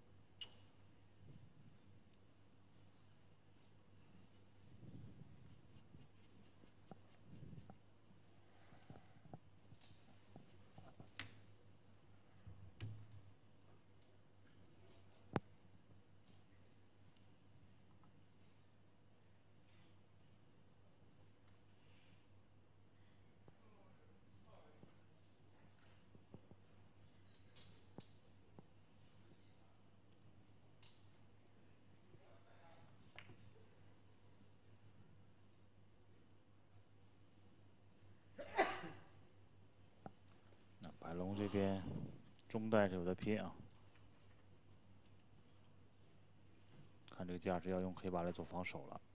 白龙这边中带是有的拼啊，看这个架势要用黑八来做防守了。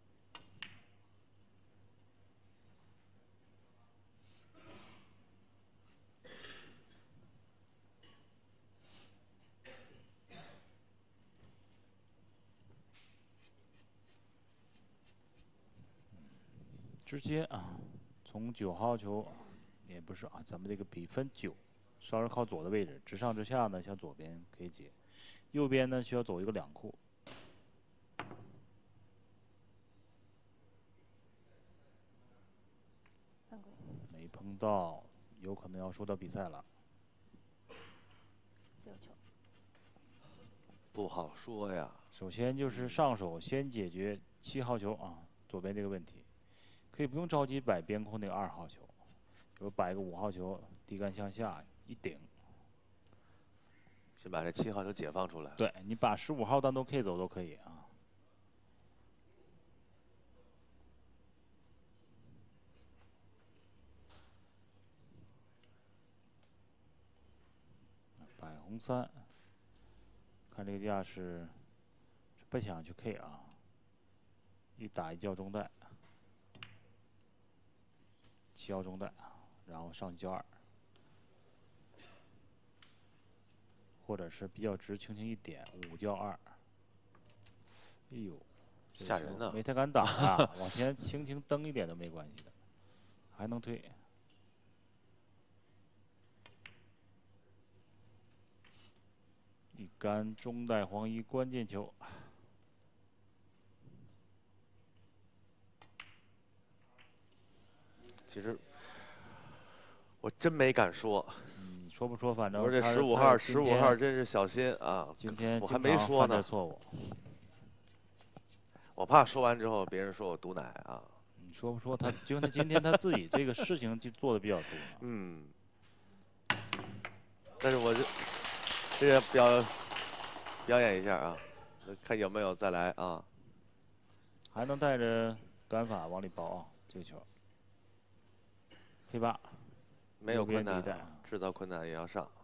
直接啊，从九号球。也不是啊，咱们这个比分九，稍微靠左的位置，直上直下呢，向左边可以解，右边呢需要走一个两库。没碰到，有可能要输掉比赛了。 自由球。 不好说呀。 首先就是上手先解决七号球啊，左边这个问题，可以不用着急摆边空那个二号球。比如摆个五号球，低杆向下一顶， 先把这七号球解放出来。 对你把十五号单独 K 走都可以啊。摆红三，看这个架势，不想去 K 啊，一打一叫中带，七号中带。然后上去叫二，或者是比较直，轻轻一点五叫二。哎呦， 吓人呢！ 没太敢打啊，往前轻轻蹬一点都没关系的，还能退。一杆中带黄一关键球。 其实。我真没敢说， 嗯，说不说，反正我说这十五号，十五号真是小心啊！ 今天我还没说呢， 错误， 我怕说完之后别人说我毒奶啊。 你说不说他？就他今天他自己这个事情就做的比较多。 嗯，但是我就这个表表演一下啊，看有没有再来啊。 还能带着杆法往里包啊，这个球。黑八。 没有困难，制造困难也要上。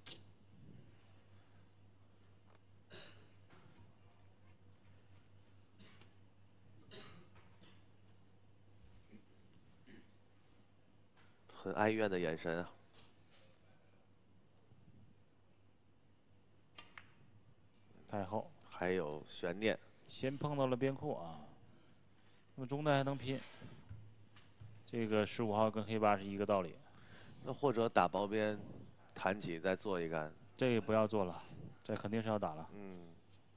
很哀怨的眼神啊。 太后还有悬念。 先碰到了边库啊，那么中袋还能拼。这个十五号跟黑八是一个道理。 那或者打包边，弹起再做一杆。 这个不要做了，这肯定是要打了。 嗯。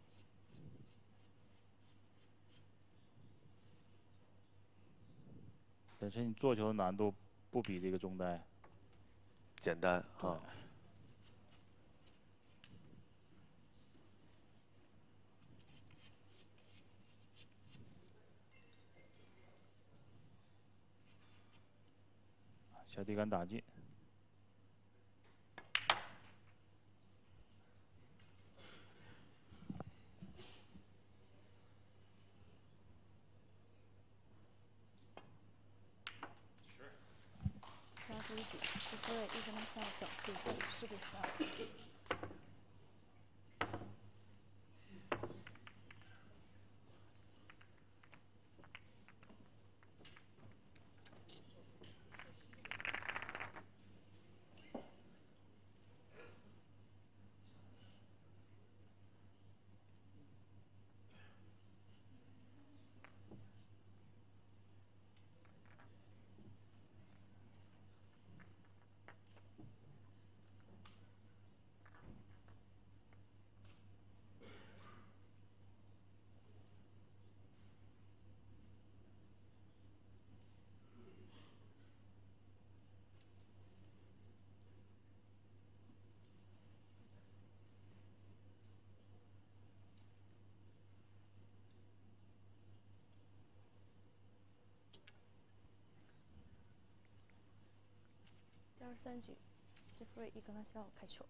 本身你做球的难度不比这个中袋简单啊。 下底杆打进。 拉出一局，吉夫瑞一分钟下手，比分十比十二。第二十三局，吉夫瑞伊格纳西奥开球。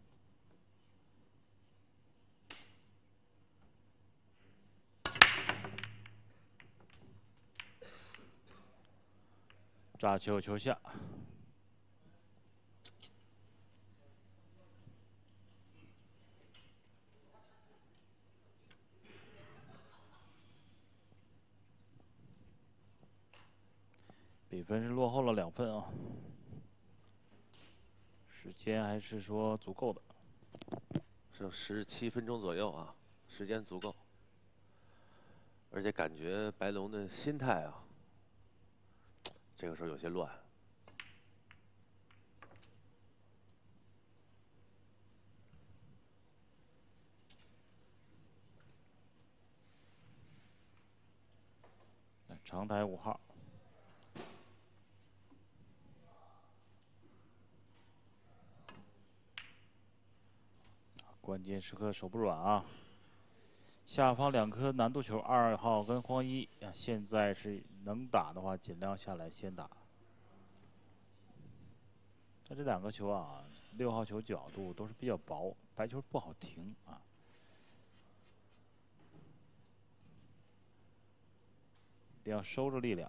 炸球球下。比分是落后了两分啊，时间还是说足够的， 是有十七分钟左右啊，时间足够。而且感觉白龙的心态啊，这个时候有些乱。 长台五号。关键时刻手不软啊！下方两颗难度球，二号跟黄一啊，现在是能打的话，尽量下来先打。那这两个球啊，六号球角度都是比较薄，白球不好停啊。一定要收着力量，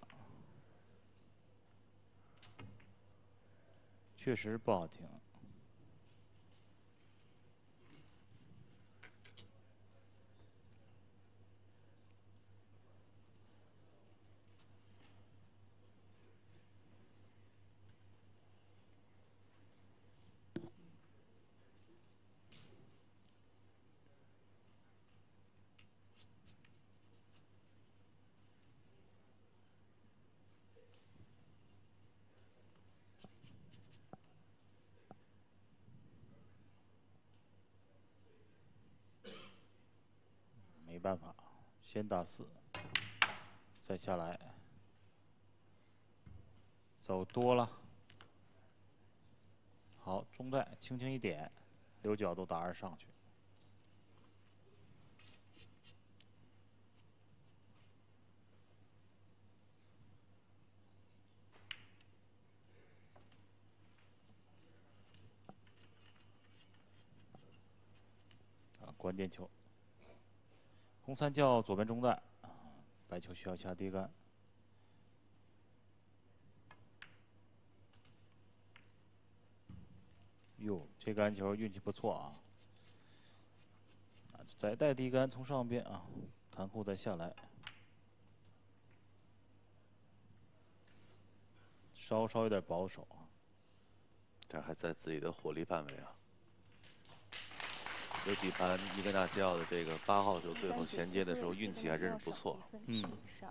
确实不好停。没办法，先打四，再下来，走多了。好，中袋轻轻一点，留角度打二上去。啊，关键球。红三叫左边中袋，白球需要下低杆。哟，这杆球运气不错啊！啊，再带低杆从上边啊，弹扣再下来，稍稍有点保守啊。 这还在自己的火力范围啊。 有几盘伊格纳西奥的这个八号球最后衔接的时候运气还真是不错。 嗯。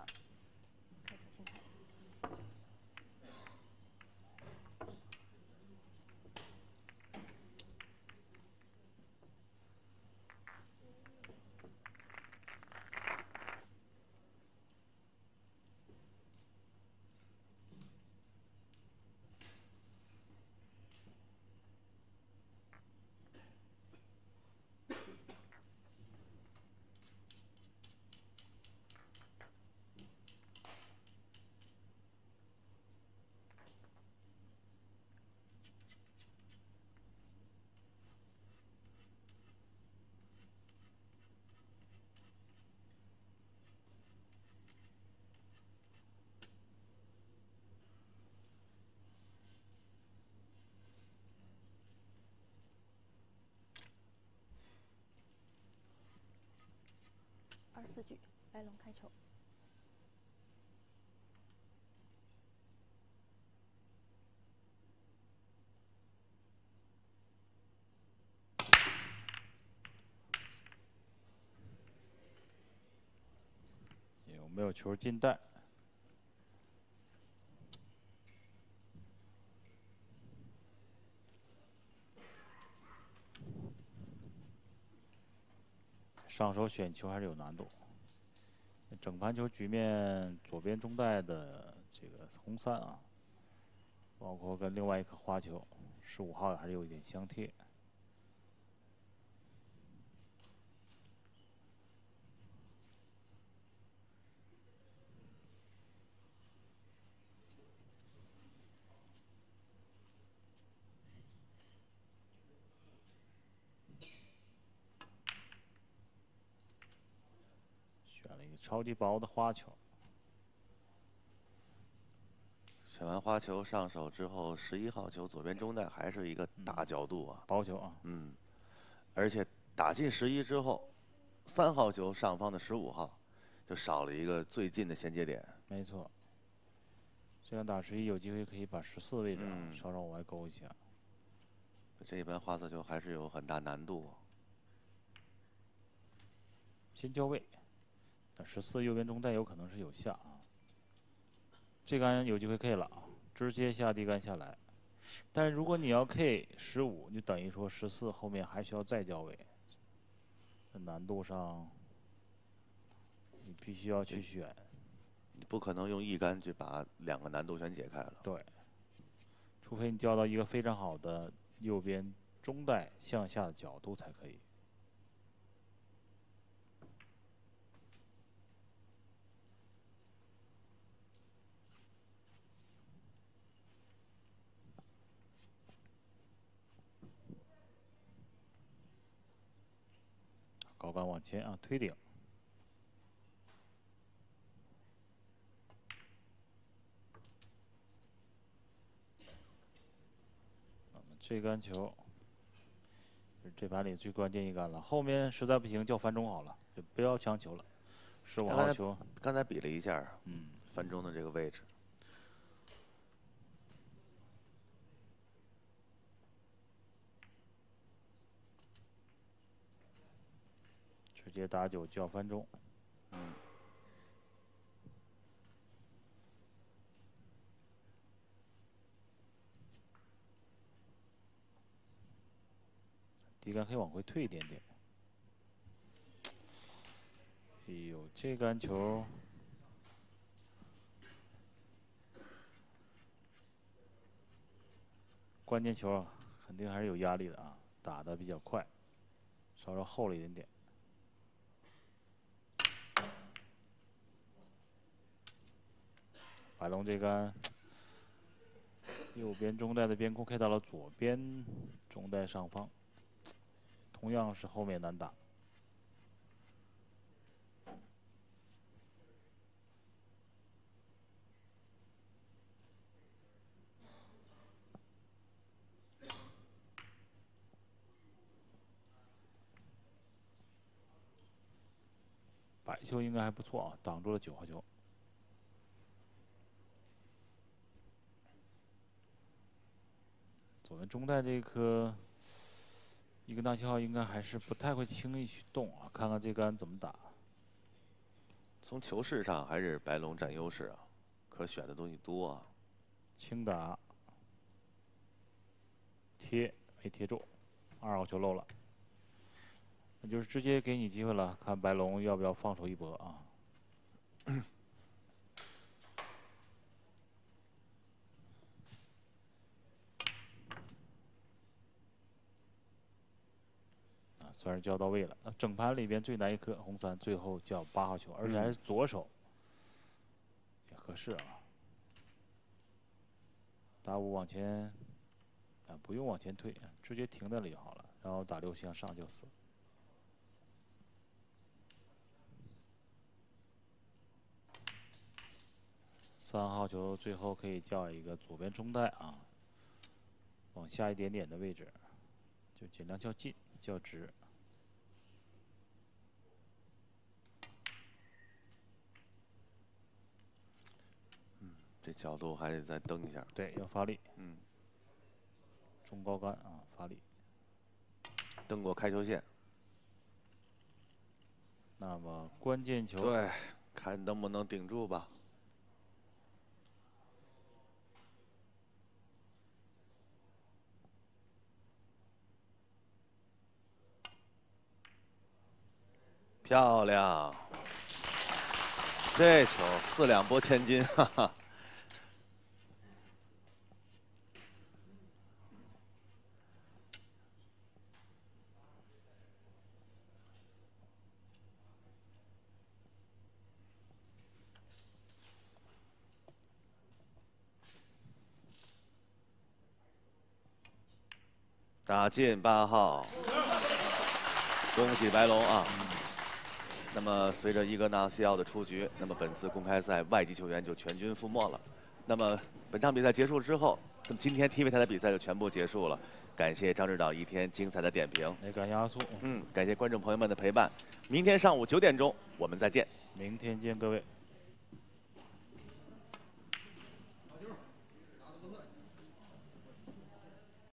二四局，白龙开球。 有没有球进袋？上手选球还是有难度。整盘球局面，左边中袋的这个红三啊，包括跟另外一颗花球，十五号还是有一点相贴。选了一个超级薄的花球。 选完花球上手之后，十一号球左边中袋还是一个大角度啊， 薄球啊， 嗯，而且打进十一之后，三号球上方的十五号就少了一个最近的衔接点。 没错，这样打十一有机会可以把十四位置、啊嗯、 稍稍往外勾一下。 这一盘花色球还是有很大难度。 先交位，那十四右边中袋有可能是有下啊。这杆有机会 K 了啊，直接下地杆下来。但是如果你要 K 十五，就等于说十四后面还需要再交位，难度上你必须要去选。 你不可能用一杆就把两个难度全解开了。 对，除非你交到一个非常好的右边中袋向下的角度才可以。高杆往前啊，推顶。那么这杆球是这盘里最关键一杆了，后面实在不行叫翻中好了，就不要强求了。十五号球， 刚才比了一下， 嗯， 翻中的这个位置。 直接打九叫翻中， 嗯， 底杆可以往回退一点点。哎呦，这杆球关键球啊，肯定还是有压力的啊，打得比较快，稍稍后了一点点。白龙这杆右边中袋的边空 K 到了左边中袋上方，同样是后面难打。白球应该还不错啊，挡住了九号球。左边中袋这颗伊格纳西奥应该还是不太会轻易去动啊，看看这杆怎么打。 从球势上还是白龙占优势啊，可选的东西多啊。 轻打，贴没贴中，二号球漏了，那就是直接给你机会了，看白龙要不要放手一搏啊。算是叫到位了。那整盘里边最难一颗红三，最后叫八号球，而且还是左手，也合适啊。打五往前，啊不用往前退，直接停在那里就好了。然后打六向上就死。三号球最后可以叫一个左边中带啊，往下一点点的位置，就尽量较近较直。 这角度还得再蹬一下。 对，要发力。 嗯。 中高杆啊，发力。 蹬过开球线。 那么关键球。 对，看能不能顶住吧。漂亮。这球四两拨千斤，哈哈。打进八号，恭喜白龙啊！那么随着伊格纳西奥的出局，那么本次公开赛外籍球员就全军覆没了。那么本场比赛结束之后，那么今天 T V 台的比赛就全部结束了。感谢张指导一天精彩的点评， 也感谢阿苏。 嗯，感谢观众朋友们的陪伴。明天上午九点钟我们再见。 明天见，各位。